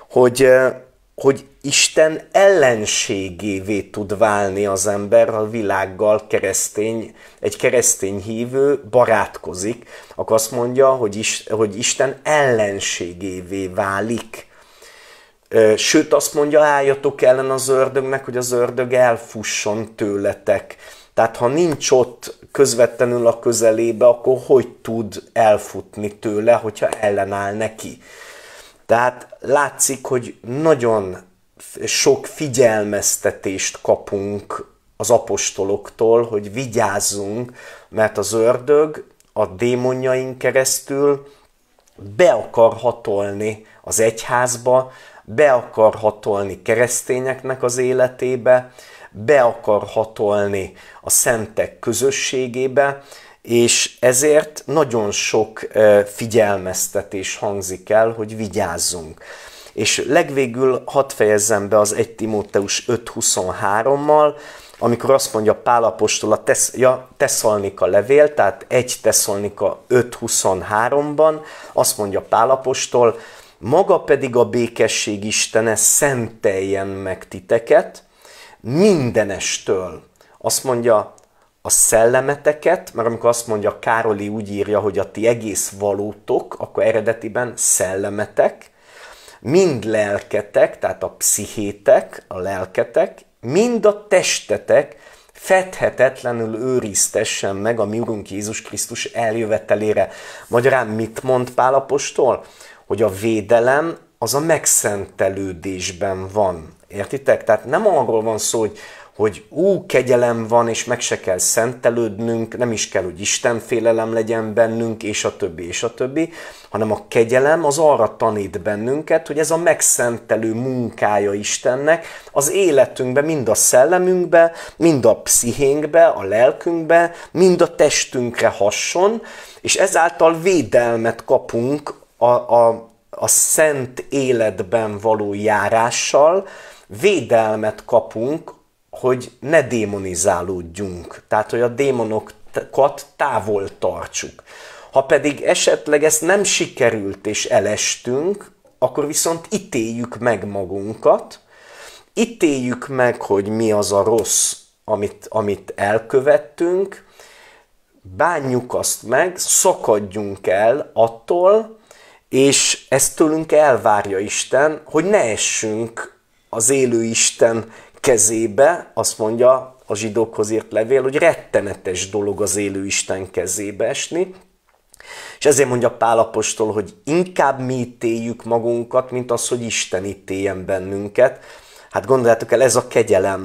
hogy Isten ellenségévé tud válni az ember, ha a világgal egy keresztény hívő barátkozik, akkor azt mondja, hogy Isten ellenségévé válik. Sőt, azt mondja, álljatok ellen az ördögnek, hogy az ördög elfusson tőletek. Tehát ha nincs ott közvetlenül a közelébe, akkor hogy tud elfutni tőle, hogyha ellenáll neki? Tehát látszik, hogy nagyon sok figyelmeztetést kapunk az apostoloktól, hogy vigyázzunk, mert az ördög a démonjaink keresztül be akar hatolni az egyházba, be akar hatolni keresztényeknek az életébe, be akar hatolni a szentek közösségébe, és ezért nagyon sok figyelmeztetés hangzik el, hogy vigyázzunk. És legvégül hadd fejezzem be az 1 Timóteus 5.23-mal, amikor azt mondja Pál apostol a Tesszalonika levél, tehát 1 Tesszalonika 5.23-ban, azt mondja Pál apostol, maga pedig a békesség Istene szenteljen meg titeket mindenestől. Azt mondja, a szellemeteket, mert amikor azt mondja, Károli úgy írja, hogy a ti egész valótok, akkor eredetiben szellemetek, mind lelketek, tehát a pszichétek, a lelketek, mind a testetek fedhetetlenül őriztessen meg a mi Urunk Jézus Krisztus eljövetelére. Magyarán mit mond Pál apostol? Hogy a védelem az a megszentelődésben van. Értitek? Tehát nem arról van szó, hogy kegyelem van, és meg se kell szentelődnünk, nem is kell, hogy Istenfélelem legyen bennünk, és a többi, hanem a kegyelem az arra tanít bennünket, hogy ez a megszentelő munkája Istennek az életünkbe, mind a szellemünkbe, mind a pszichénkbe, a lelkünkbe, mind a testünkre hasson, és ezáltal védelmet kapunk a szent életben való járással, védelmet kapunk, hogy ne démonizálódjunk, tehát hogy a démonokat távol tartsuk. Ha pedig esetleg ezt nem sikerült és elestünk, akkor viszont ítéljük meg magunkat, ítéljük meg, hogy mi az a rossz, amit elkövettünk, bánjuk azt meg, szakadjunk el attól, és ezt tőlünk elvárja Isten, hogy ne essünk az élő Isten kezébe, azt mondja a zsidókhoz írt levél, hogy rettenetes dolog az élő Isten kezébe esni. És ezért mondja Pál apostol, hogy inkább mi ítéljük magunkat, mint az, hogy Isten ítéljen bennünket. Hát gondoljátok el, ez a kegyelem,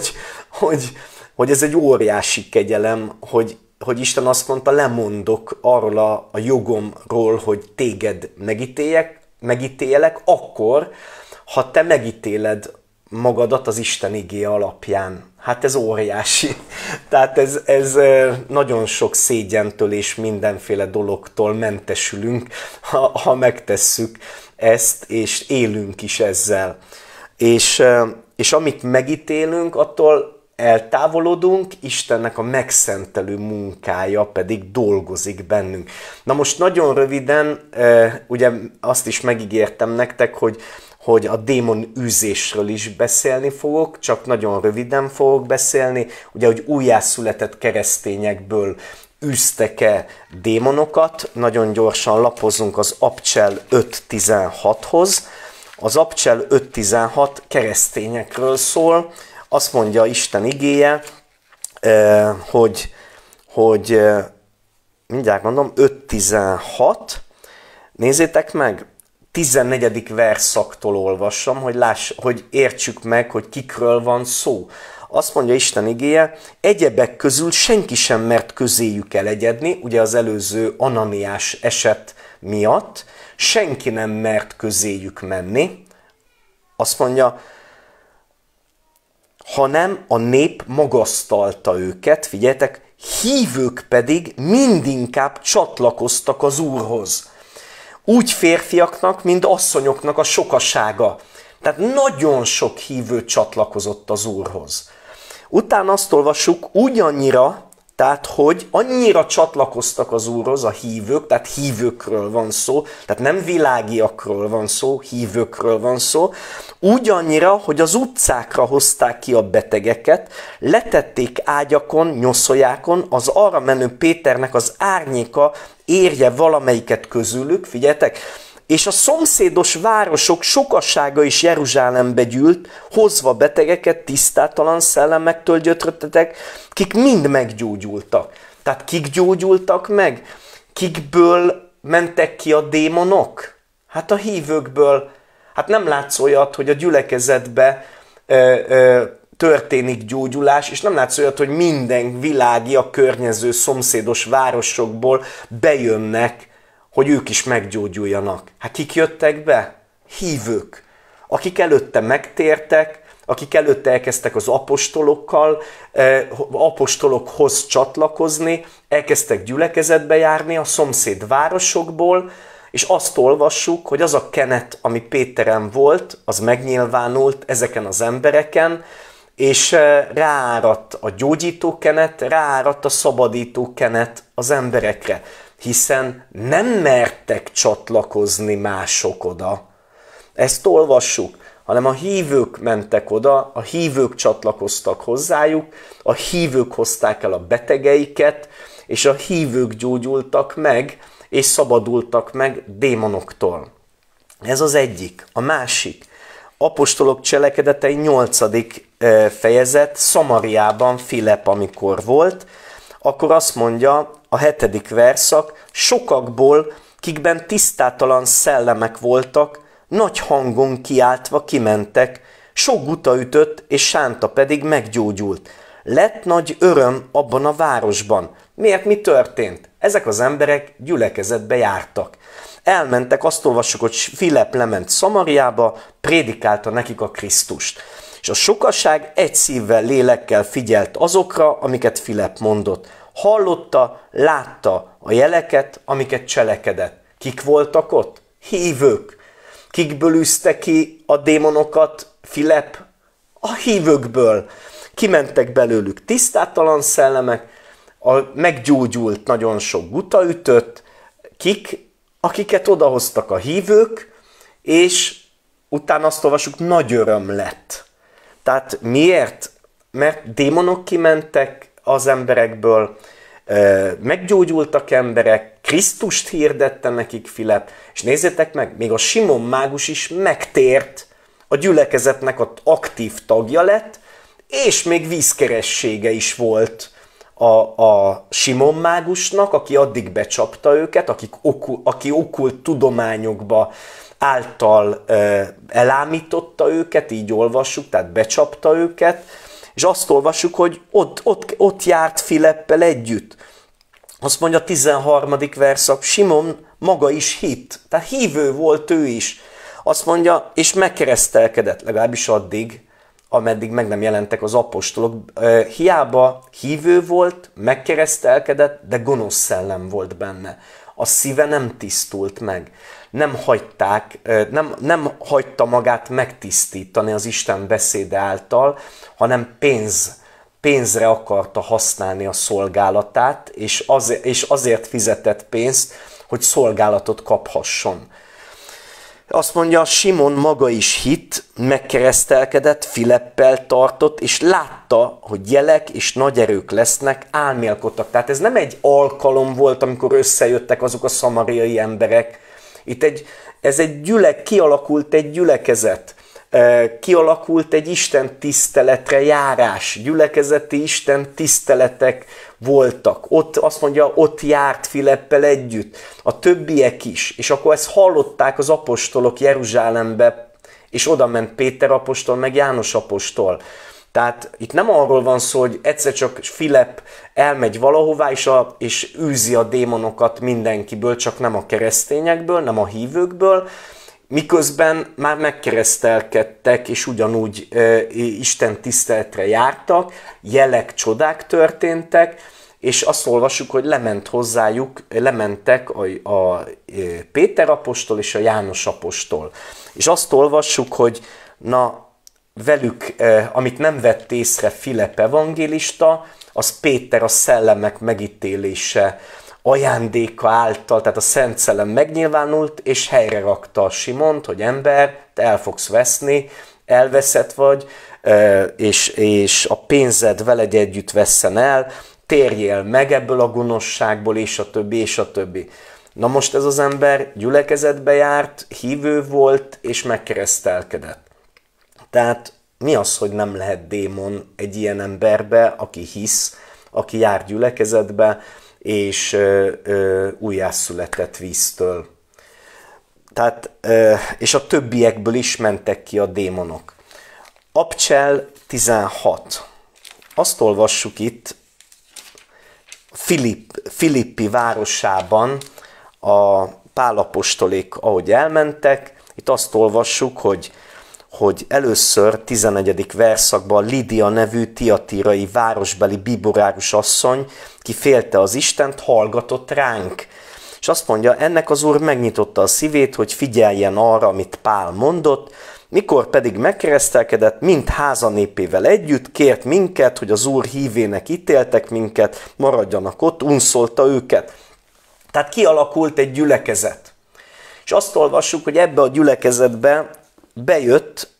hogy ez egy óriási kegyelem, hogy Isten azt mondta, lemondok arról a jogomról, hogy téged megítélek, akkor, ha te megítéled magadat az Isten igéje alapján. Hát ez óriási. Tehát ez nagyon sok szégyentől és mindenféle dologtól mentesülünk, ha megtesszük ezt, és élünk is ezzel. És amit megítélünk, attól eltávolodunk, Istennek a megszentelő munkája pedig dolgozik bennünk. Na most nagyon röviden, ugye azt is megígértem nektek, hogy a démon űzésről is beszélni fogok, csak nagyon röviden fogok beszélni, ugye, hogy újjászületett keresztényekből űztek-e démonokat. Nagyon gyorsan lapozunk az Abcsel 5.16-hoz. Az Abcsel 5.16 keresztényekről szól. Azt mondja Isten igéje, hogy mindjárt mondom, 5.16, nézzétek meg, 14. verszaktól olvasom, hogy értsük meg, hogy kikről van szó. Azt mondja Isten igéje, egyebek közül senki sem mert közéjük elegyedni, ugye az előző Ananiás eset miatt, senki nem mert közéjük menni. Azt mondja, hanem a nép magasztalta őket, figyeljetek, hívők pedig mindinkább csatlakoztak az Úrhoz. Úgy férfiaknak, mint asszonyoknak a sokasága. Tehát nagyon sok hívő csatlakozott az Úrhoz. Utána azt olvassuk, ugyannyira, tehát hogy annyira csatlakoztak az Úrhoz a hívők, tehát hívőkről van szó, tehát nem világiakról van szó, hívőkről van szó, ugyannyira, hogy az utcákra hozták ki a betegeket, letették ágyakon, nyoszójákon, az arra menő Péternek az árnyéka érje valamelyiket közülük, figyeljetek, és a szomszédos városok sokasága is Jeruzsálembe gyűlt, hozva betegeket, tisztátalan szellemektől gyötröttetek, kik mind meggyógyultak. Tehát kik gyógyultak meg? Kikből mentek ki a démonok? Hát a hívőkből. Hát nem látsz olyat, hogy a gyülekezetbe történik gyógyulás, és nem látsz olyat, hogy minden világi a környező szomszédos városokból bejönnek, hogy ők is meggyógyuljanak. Hát kik jöttek be? Hívők. Akik előtte megtértek, akik előtte elkezdtek az apostolokhoz csatlakozni, elkezdtek gyülekezetbe járni a szomszéd városokból, és azt olvassuk, hogy az a kenet, ami Péteren volt, az megnyilvánult ezeken az embereken, és rááradt a gyógyító kenet, rááradt a szabadító kenet az emberekre, hiszen nem mertek csatlakozni mások oda. Ezt olvassuk, hanem a hívők mentek oda, a hívők csatlakoztak hozzájuk, a hívők hozták el a betegeiket, és a hívők gyógyultak meg, és szabadultak meg démonoktól. Ez az egyik. A másik, apostolok cselekedetei 8. fejezet, Szamariában Filep, amikor volt, akkor azt mondja a 7. verszak, sokakból, kikben tisztátalan szellemek voltak, nagy hangon kiáltva kimentek, sok guta ütött, és sánta pedig meggyógyult. Lett nagy öröm abban a városban. Miért? Mi történt? Ezek az emberek gyülekezetbe jártak. Elmentek, azt olvassuk, hogy Filep lement Szamariába, prédikálta nekik a Krisztust. És a sokaság egy szívvel, lélekkel figyelt azokra, amiket Filep mondott. Hallotta, látta a jeleket, amiket cselekedett. Kik voltak ott? Hívők. Kikből űzte ki a démonokat Filep? A hívőkből. Kimentek belőlük tisztátalan szellemek, meggyógyult, nagyon sok guta ütött. Kik? Akiket odahoztak a hívők, és utána azt olvasjuk, nagy öröm lett. Tehát miért? Mert démonok kimentek az emberekből, meggyógyultak emberek, Krisztust hirdette nekik Filep, és nézzétek meg, még a Simon mágus is megtért, a gyülekezetnek az aktív tagja lett, és még vízkeressége is volt a Simon mágusnak, aki addig becsapta őket, aki okkult tudományokba által elámította őket, így olvassuk, tehát becsapta őket, és azt olvassuk, hogy ott járt Fileppel együtt. Azt mondja a 13. verszak, Simon maga is hitt, tehát hívő volt ő is. Azt mondja, és megkeresztelkedett, legalábbis addig, ameddig meg nem jelentek az apostolok. Hiába hívő volt, megkeresztelkedett, de gonosz szellem volt benne. A szíve nem tisztult meg. Nem hagyta magát megtisztítani az Isten beszéde által, hanem pénzre akarta használni a szolgálatát, és azért fizetett pénzt, hogy szolgálatot kaphasson. Azt mondja, Simon maga is hitt, megkeresztelkedett, Fileppel tartott, és látta, hogy jelek és nagy erők lesznek, álmélkodtak. Tehát ez nem egy alkalom volt, amikor összejöttek azok a szamariai emberek. Kialakult egy gyülekezet, kialakult egy Isten tiszteletre járás, gyülekezeti Isten tiszteletek voltak. Ott azt mondja, ott járt Fileppel együtt, a többiek is, és akkor ezt hallották az apostolok Jeruzsálembe, és oda ment Péter apostol, meg János apostol. Tehát itt nem arról van szó, hogy egyszer csak Filep elmegy valahová, és űzi a démonokat mindenkiből, csak nem a keresztényekből, nem a hívőkből, miközben már megkeresztelkedtek, és ugyanúgy Isten tiszteletre jártak, jelek, csodák történtek, és azt olvassuk, hogy lementek a Péter apostol és a János apostol. És azt olvassuk, hogy velük, amit nem vett észre Filep evangélista, az Péter a szellemek megítélése ajándéka által, tehát a Szent Szellem megnyilvánult, és helyre rakta a Simont, hogy ember, te el fogsz veszni, elveszett vagy, és a pénzed veled együtt vesszen el, térjél meg ebből a gonoszságból, és a többi, és a többi. Na most ez az ember gyülekezetbe járt, hívő volt, és megkeresztelkedett. Tehát mi az, hogy nem lehet démon egy ilyen emberbe, aki hisz, aki jár gyülekezetbe, és újjászületett víztől. Tehát, és a többiekből is mentek ki a démonok. Abcsel 16. Azt olvassuk itt, Filippi városában a Pál apostolék, ahogy elmentek, itt azt olvassuk, hogy először 11. verszakban Lídia nevű tiatírai városbeli biborárus asszony, ki félte az Istent, hallgatott ránk. És azt mondja, ennek az Úr megnyitotta a szívét, hogy figyeljen arra, amit Pál mondott, mikor pedig megkeresztelkedett, mind háza népével együtt, kért minket, hogy az Úr hívének ítéltek minket, maradjanak ott, unszolta őket. Tehát kialakult egy gyülekezet. És azt olvassuk, hogy ebbe a gyülekezetbe bejött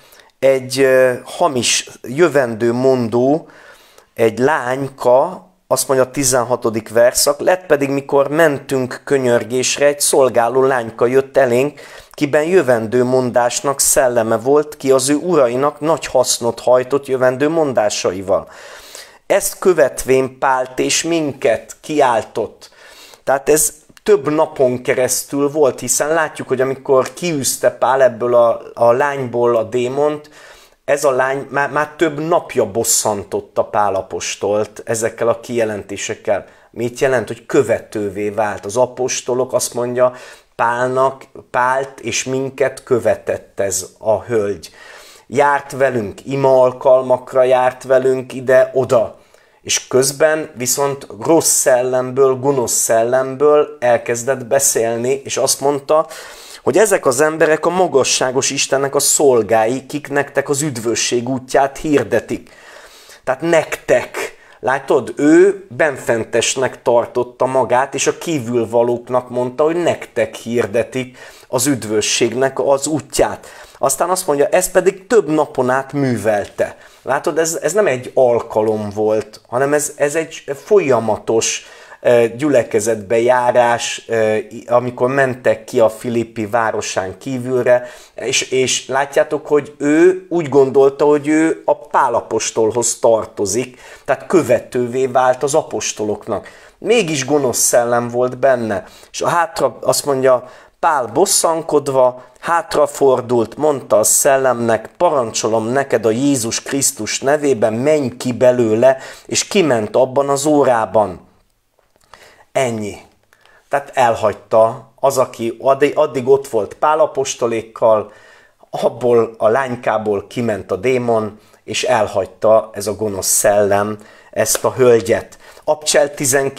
egy hamis jövendő mondó, egy lányka, azt mondja a 16. verszak, lett pedig, mikor mentünk könyörgésre, egy szolgáló lányka jött elénk, kiben jövendő mondásnak szelleme volt, ki az ő urainak nagy hasznot hajtott jövendő mondásaival. Ezt követvén Pált és minket kiáltott. Tehát ez több napon keresztül volt, hiszen látjuk, hogy amikor kiűzte Pál ebből a lányból a démont, ez a lány már több napja bosszantotta Pál apostolt ezekkel a kijelentésekkel. Mit jelent? Hogy követővé vált. Az apostolok azt mondja, Pált és minket követett ez a hölgy. Járt velünk, ima alkalmakra járt velünk ide-oda. És közben viszont rossz szellemből, gonosz szellemből elkezdett beszélni, és azt mondta, hogy ezek az emberek a magasságos Istennek a szolgái, kik nektek az üdvösség útját hirdetik. Tehát nektek, látod, ő benfentesnek tartotta magát, és a kívülvalóknak mondta, hogy nektek hirdetik az üdvösségnek az útját. Aztán azt mondja, ez pedig több napon át művelte. Látod, ez nem egy alkalom volt, hanem ez egy folyamatos gyülekezetbe járás, amikor mentek ki a Filippi városán kívülre, és látjátok, hogy ő úgy gondolta, hogy ő a Pál apostolhoz tartozik, tehát követővé vált az apostoloknak. Mégis gonosz szellem volt benne, és hátra azt mondja, Pál bosszankodva, hátrafordult, mondta a szellemnek, parancsolom neked a Jézus Krisztus nevében, menj ki belőle, és kiment abban az órában. Ennyi. Tehát elhagyta az, aki addig ott volt Pál apostolékkal, abból a lánykából kiment a démon, és elhagyta ez a gonosz szellem ezt a hölgyet. Abcsel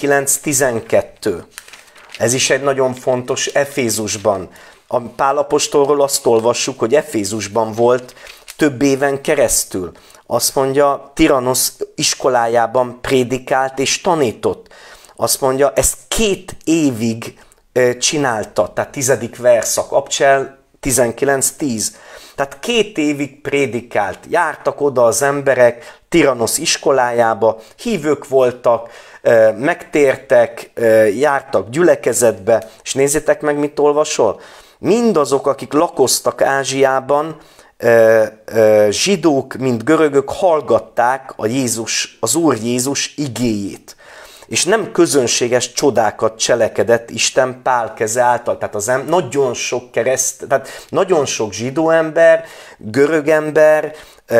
19-12. Ez is egy nagyon fontos Efézusban. A Pál apostolról azt olvassuk, hogy Efézusban volt több éven keresztül. Azt mondja, Tiranosz iskolájában prédikált és tanított. Azt mondja, ezt 2 évig csinálta, tehát 10. verszak, Abcsel 19-10. Tehát 2 évig prédikált, jártak oda az emberek Tiranosz iskolájába, hívők voltak, megtértek, jártak gyülekezetbe, és nézzétek meg, mit olvasol. Mindazok, akik lakoztak Ázsiában, zsidók, mint görögök hallgatták az Úr Jézus igéjét. És nem közönséges csodákat cselekedett Isten Pál keze által. Tehát nagyon sok zsidó ember, görög ember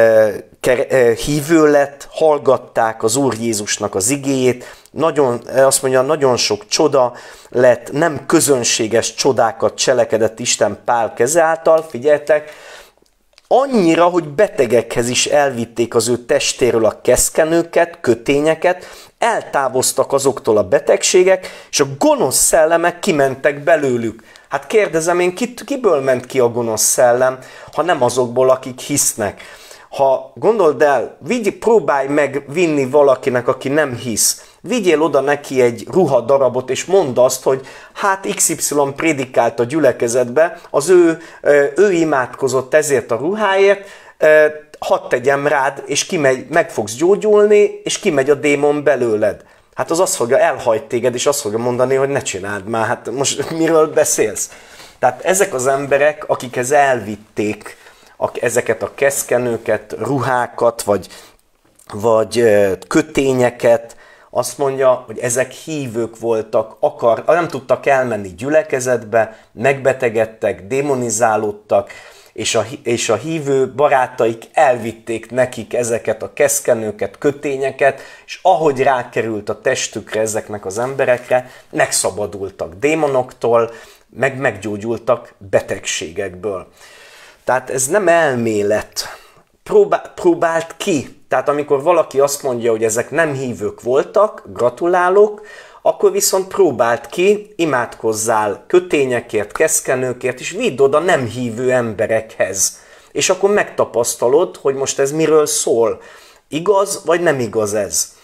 hívő lett, hallgatták az Úr Jézusnak az igéjét, azt mondja, nagyon sok csoda lett, nem közönséges csodákat cselekedett Isten Pál keze által, figyeljetek, annyira, hogy betegekhez is elvitték az ő testéről a keszkenőket, kötényeket, eltávoztak azoktól a betegségek, és a gonosz szellemek kimentek belőlük. Hát kérdezem én, kiből ment ki a gonosz szellem, ha nem azokból, akik hisznek. Ha gondold el, próbálj meg vinni valakinek, aki nem hisz. Vigyél oda neki egy ruhadarabot, és mondd azt, hogy hát XY prédikált a gyülekezetbe, ő imádkozott ezért a ruháért, hadd tegyem rád, és meg fogsz gyógyulni, és kimegy a démon belőled. Hát az azt fogja, elhajt téged, és azt fogja mondani, hogy ne csináld már, hát most miről beszélsz? Tehát ezek az emberek, akikhez elvitték ezeket a keszkenőket, ruhákat, vagy kötényeket, azt mondja, hogy ezek hívők voltak, nem tudtak elmenni gyülekezetbe, megbetegedtek, démonizálódtak, és a hívő barátaik elvitték nekik ezeket a keszkenőket, kötényeket, és ahogy rákerült a testükre ezeknek az emberekre, megszabadultak démonoktól, meggyógyultak betegségekből. Tehát ez nem elmélet. Próbált ki. Tehát amikor valaki azt mondja, hogy ezek nem hívők voltak, gratulálok, akkor viszont próbált ki, imádkozzál kötényekért, keszkenőkért, és vidd oda nem hívő emberekhez. És akkor megtapasztalod, hogy most ez miről szól. Igaz, vagy nem igaz ez?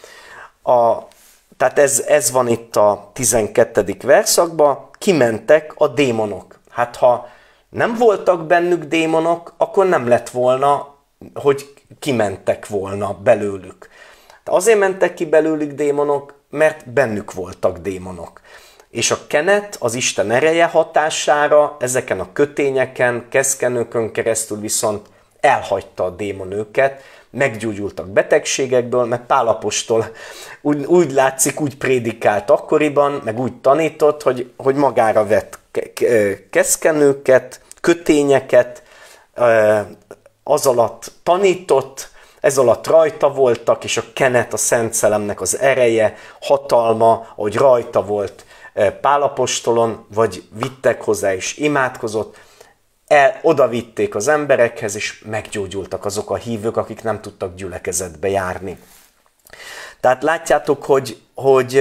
Tehát ez van itt a 12. verszakban, kimentek a démonok. Hát ha nem voltak bennük démonok, akkor nem lett volna, hogy kimentek volna belőlük. De azért mentek ki belőlük démonok, mert bennük voltak démonok. És a kenet az Isten ereje hatására ezeken a kötényeken, keszkenőkön keresztül viszont elhagyta a démon őket, meggyógyultak betegségekből, mert Pál apostol úgy látszik, úgy prédikált akkoriban, meg úgy tanított, hogy magára vett keszkenőket, kötényeket, az alatt tanított, ez alatt rajta voltak, és a kenet, a Szent Szellemnek az ereje, hatalma, ahogy rajta volt Pál apostolon, vagy vittek hozzá és imádkozott, oda vitték az emberekhez, és meggyógyultak azok a hívők, akik nem tudtak gyülekezetbe járni. Tehát látjátok, hogy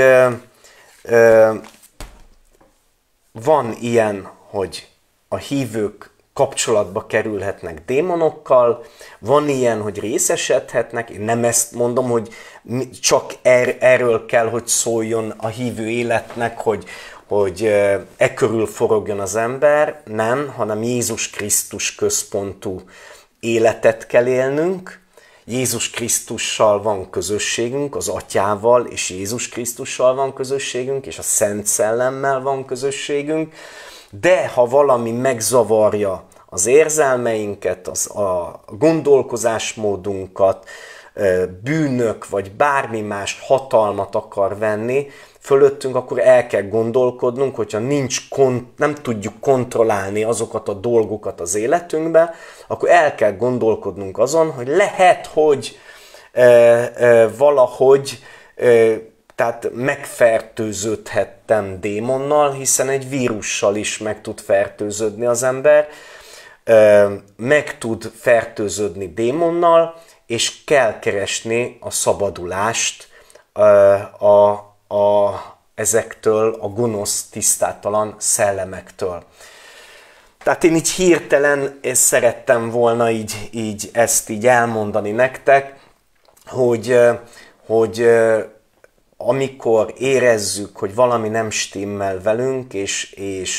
van ilyen, hogy a hívők kapcsolatba kerülhetnek démonokkal, van ilyen, hogy részesedhetnek, én nem ezt mondom, hogy csak erről kell, hogy szóljon a hívő életnek, hogy körül forogjon az ember, nem, hanem Jézus Krisztus központú életet kell élnünk. Jézus Krisztussal van közösségünk, az Atyával, és Jézus Krisztussal van közösségünk, és a Szent Szellemmel van közösségünk, de ha valami megzavarja az érzelmeinket, a gondolkozásmódunkat, bűnök, vagy bármi más hatalmat akar venni fölöttünk, akkor el kell gondolkodnunk, hogyha nem tudjuk kontrollálni azokat a dolgokat az életünkbe, akkor el kell gondolkodnunk azon, hogy lehet, hogy valahogy tehát megfertőződhettem démonnal, hiszen egy vírussal is meg tud fertőződni az ember, meg tud fertőződni démonnal, és kell keresni a szabadulást ezektől a gonosz, tisztátalan szellemektől. Tehát én így hirtelen szerettem volna ezt így elmondani nektek, hogy amikor érezzük, hogy valami nem stimmel velünk, és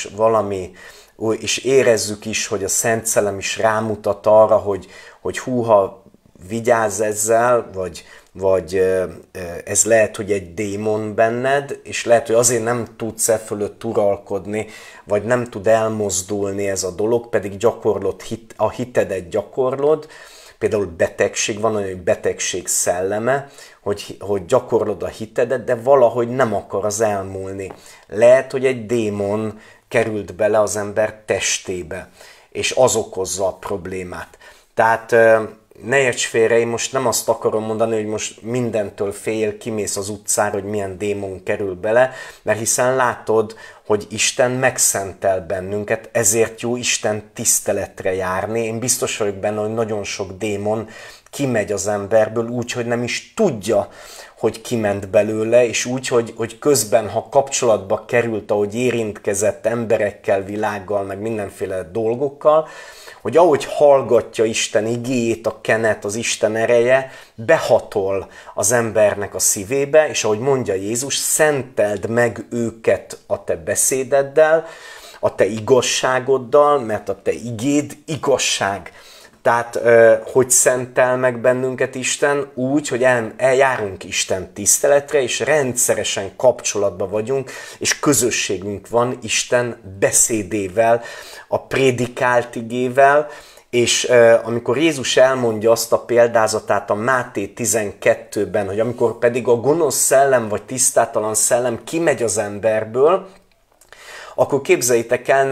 érezzük is, hogy a Szent Szellem is rámutat arra, hogy húha, vigyázz ezzel, vagy ez lehet, hogy egy démon benned, és lehet, hogy azért nem tudsz e fölött uralkodni, vagy nem tud elmozdulni ez a dolog, pedig a hitedet gyakorlod. Például betegség, van olyan, hogy betegség szelleme, hogy gyakorlod a hitedet, de valahogy nem akar az elmúlni. Lehet, hogy egy démon került bele az ember testébe, és az okozza a problémát. Tehát ne érts félre, én most nem azt akarom mondani, hogy most mindentől kimész az utcára, hogy milyen démon kerül bele, mert hiszen látod, hogy Isten megszentel bennünket, ezért jó Isten tiszteletre járni. Én biztos vagyok benne, hogy nagyon sok démon kimegy az emberből úgy, hogy nem is tudja, hogy kiment belőle, és úgy, hogy közben, ha kapcsolatba került, ahogy érintkezett emberekkel, világgal, meg mindenféle dolgokkal, hogy ahogy hallgatja Isten igéjét, a kenet, az Isten ereje, behatol az embernek a szívébe, és ahogy mondja Jézus, szenteld meg őket a te beszédeddel, a te igazságoddal, mert a te igéd igazság. Tehát, hogy szentel meg bennünket Isten? Úgy, hogy eljárunk Isten tiszteletre, és rendszeresen kapcsolatban vagyunk, és közösségünk van Isten beszédével, a prédikált igével, és amikor Jézus elmondja azt a példázatát a Máté 12-ben, hogy amikor pedig a gonosz szellem, vagy tisztátalan szellem kimegy az emberből, akkor képzeljétek el,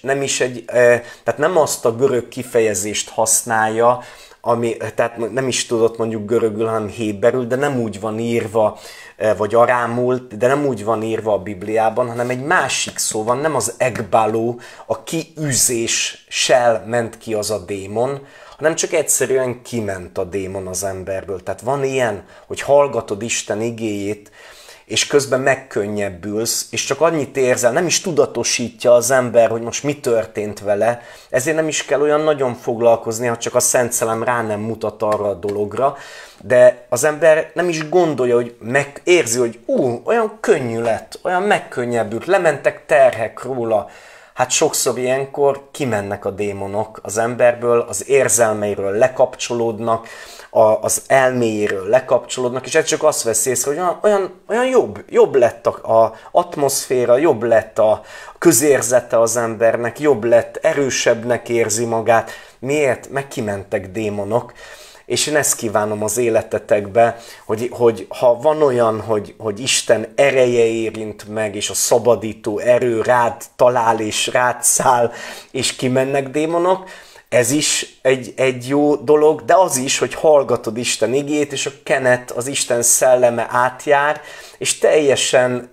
tehát nem azt a görög kifejezést használja, tehát nem is tudott mondjuk görögül, hanem héberül, de nem úgy van írva, vagy arámul, de nem úgy van írva a Bibliában, hanem egy másik szó van, nem az ekbaló, a kiűzéssel ment ki az a démon, hanem csak egyszerűen kiment a démon az emberből. Tehát van ilyen, hogy hallgatod Isten igéjét, és közben megkönnyebbülsz, és csak annyit érzel, nem is tudatosítja az ember, hogy most mi történt vele, ezért nem is kell olyan nagyon foglalkozni, ha csak a Szent Szellem rá nem mutat arra a dologra, de az ember nem is gondolja, hogy érzi, hogy olyan könnyű lett, olyan megkönnyebbült, lementek terhek róla. Hát sokszor ilyenkor kimennek a démonok az emberből, az érzelmeiről lekapcsolódnak, az elméjéről lekapcsolódnak, és ez csak azt vesz észre, hogy olyan jobb lett a atmoszféra, jobb lett a közérzete az embernek, jobb lett, erősebbnek érzi magát. Miért? Meg kimentek démonok. És én ezt kívánom az életetekbe, hogy ha van olyan, hogy Isten ereje érint meg, és a szabadító erő rád talál, és rád száll, és kimennek démonok, ez is egy jó dolog, de az is, hogy hallgatod Isten igét, és a kenet, az Isten szelleme átjár, és teljesen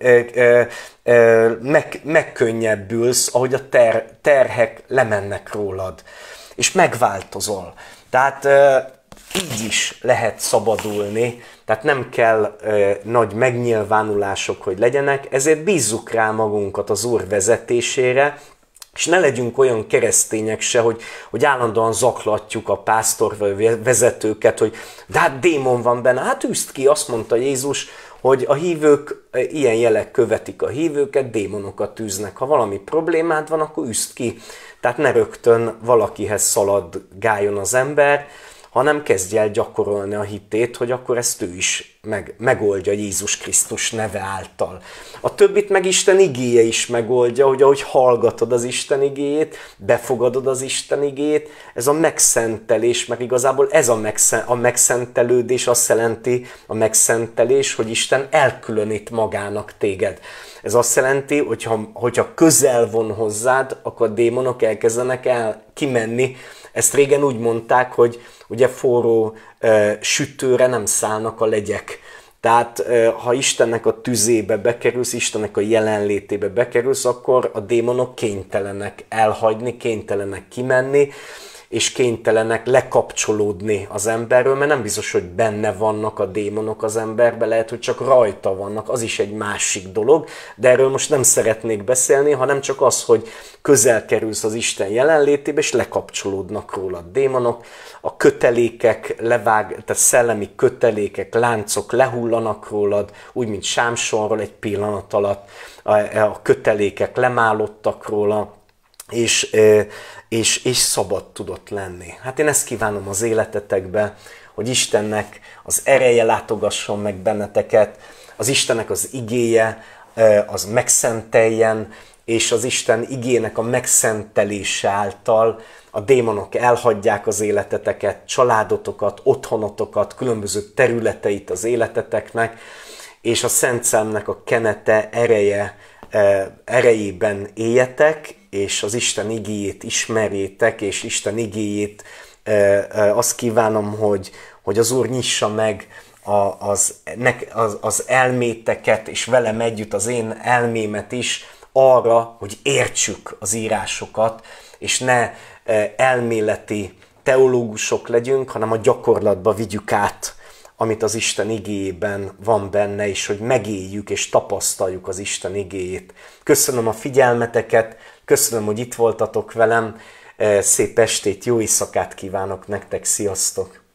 megkönnyebbülsz, ahogy a terhek lemennek rólad, és megváltozol. Tehát így is lehet szabadulni, tehát nem kell nagy megnyilvánulások, hogy legyenek, ezért bízzuk rá magunkat az Úr vezetésére, és ne legyünk olyan keresztények se, hogy állandóan zaklatjuk a pásztor vagy vezetőket, hogy de hát démon van benne. Hát üzd ki, azt mondta Jézus, hogy a hívők, ilyen jelek követik a hívőket, démonokat tűznek. Ha valami problémád van, akkor üzd ki. Tehát ne rögtön valakihez szaladgáljon az ember, hanem kezdj el gyakorolni a hitét, hogy akkor ezt ő is megoldja Jézus Krisztus neve által. A többit meg Isten igéje is megoldja, hogy ahogy hallgatod az Isten igéjét, befogadod az Isten igéjét, ez a megszentelés, mert igazából ez a megszentelődés azt jelenti, a megszentelés, hogy Isten elkülönít magának téged. Ez azt jelenti, hogyha közel von hozzád, akkor a démonok elkezdenek kimenni. Ezt régen úgy mondták, hogy ugye forró sütőre nem szállnak a legyek. Tehát ha Istennek a tüzébe bekerülsz, Istennek a jelenlétébe bekerülsz, akkor a démonok kénytelenek elhagyni, kénytelenek kimenni, és kénytelenek lekapcsolódni az emberről, mert nem biztos, hogy benne vannak a démonok az emberben, lehet, hogy csak rajta vannak, az is egy másik dolog, de erről most nem szeretnék beszélni, hanem csak az, hogy közel kerülsz az Isten jelenlétébe, és lekapcsolódnak róla a démonok, a kötelékek tehát szellemi kötelékek, láncok lehullanak rólad, úgy, mint Sámsonról egy pillanat alatt, a kötelékek lemálottak róla, és szabad tudott lenni. Hát én ezt kívánom az életetekbe, hogy Istennek az ereje látogasson meg benneteket, az Istennek az igéje, az megszenteljen, és az Isten igének a megszentelése által a démonok elhagyják az életeteket, családotokat, otthonotokat, különböző területeit az életeteknek, és a Szent Szellemnek a kenete erejében éljetek, és az Isten igéjét ismerjétek, és Isten igéjét azt kívánom, hogy az Úr nyissa meg az elméteket, és velem együtt az én elmémet is arra, hogy értsük az írásokat, és ne elméleti teológusok legyünk, hanem a gyakorlatba vigyük át, amit az Isten igéjében van benne, és hogy megéljük és tapasztaljuk az Isten igéjét. Köszönöm a figyelmeteket, köszönöm, hogy itt voltatok velem, szép estét, jó éjszakát kívánok nektek, sziasztok!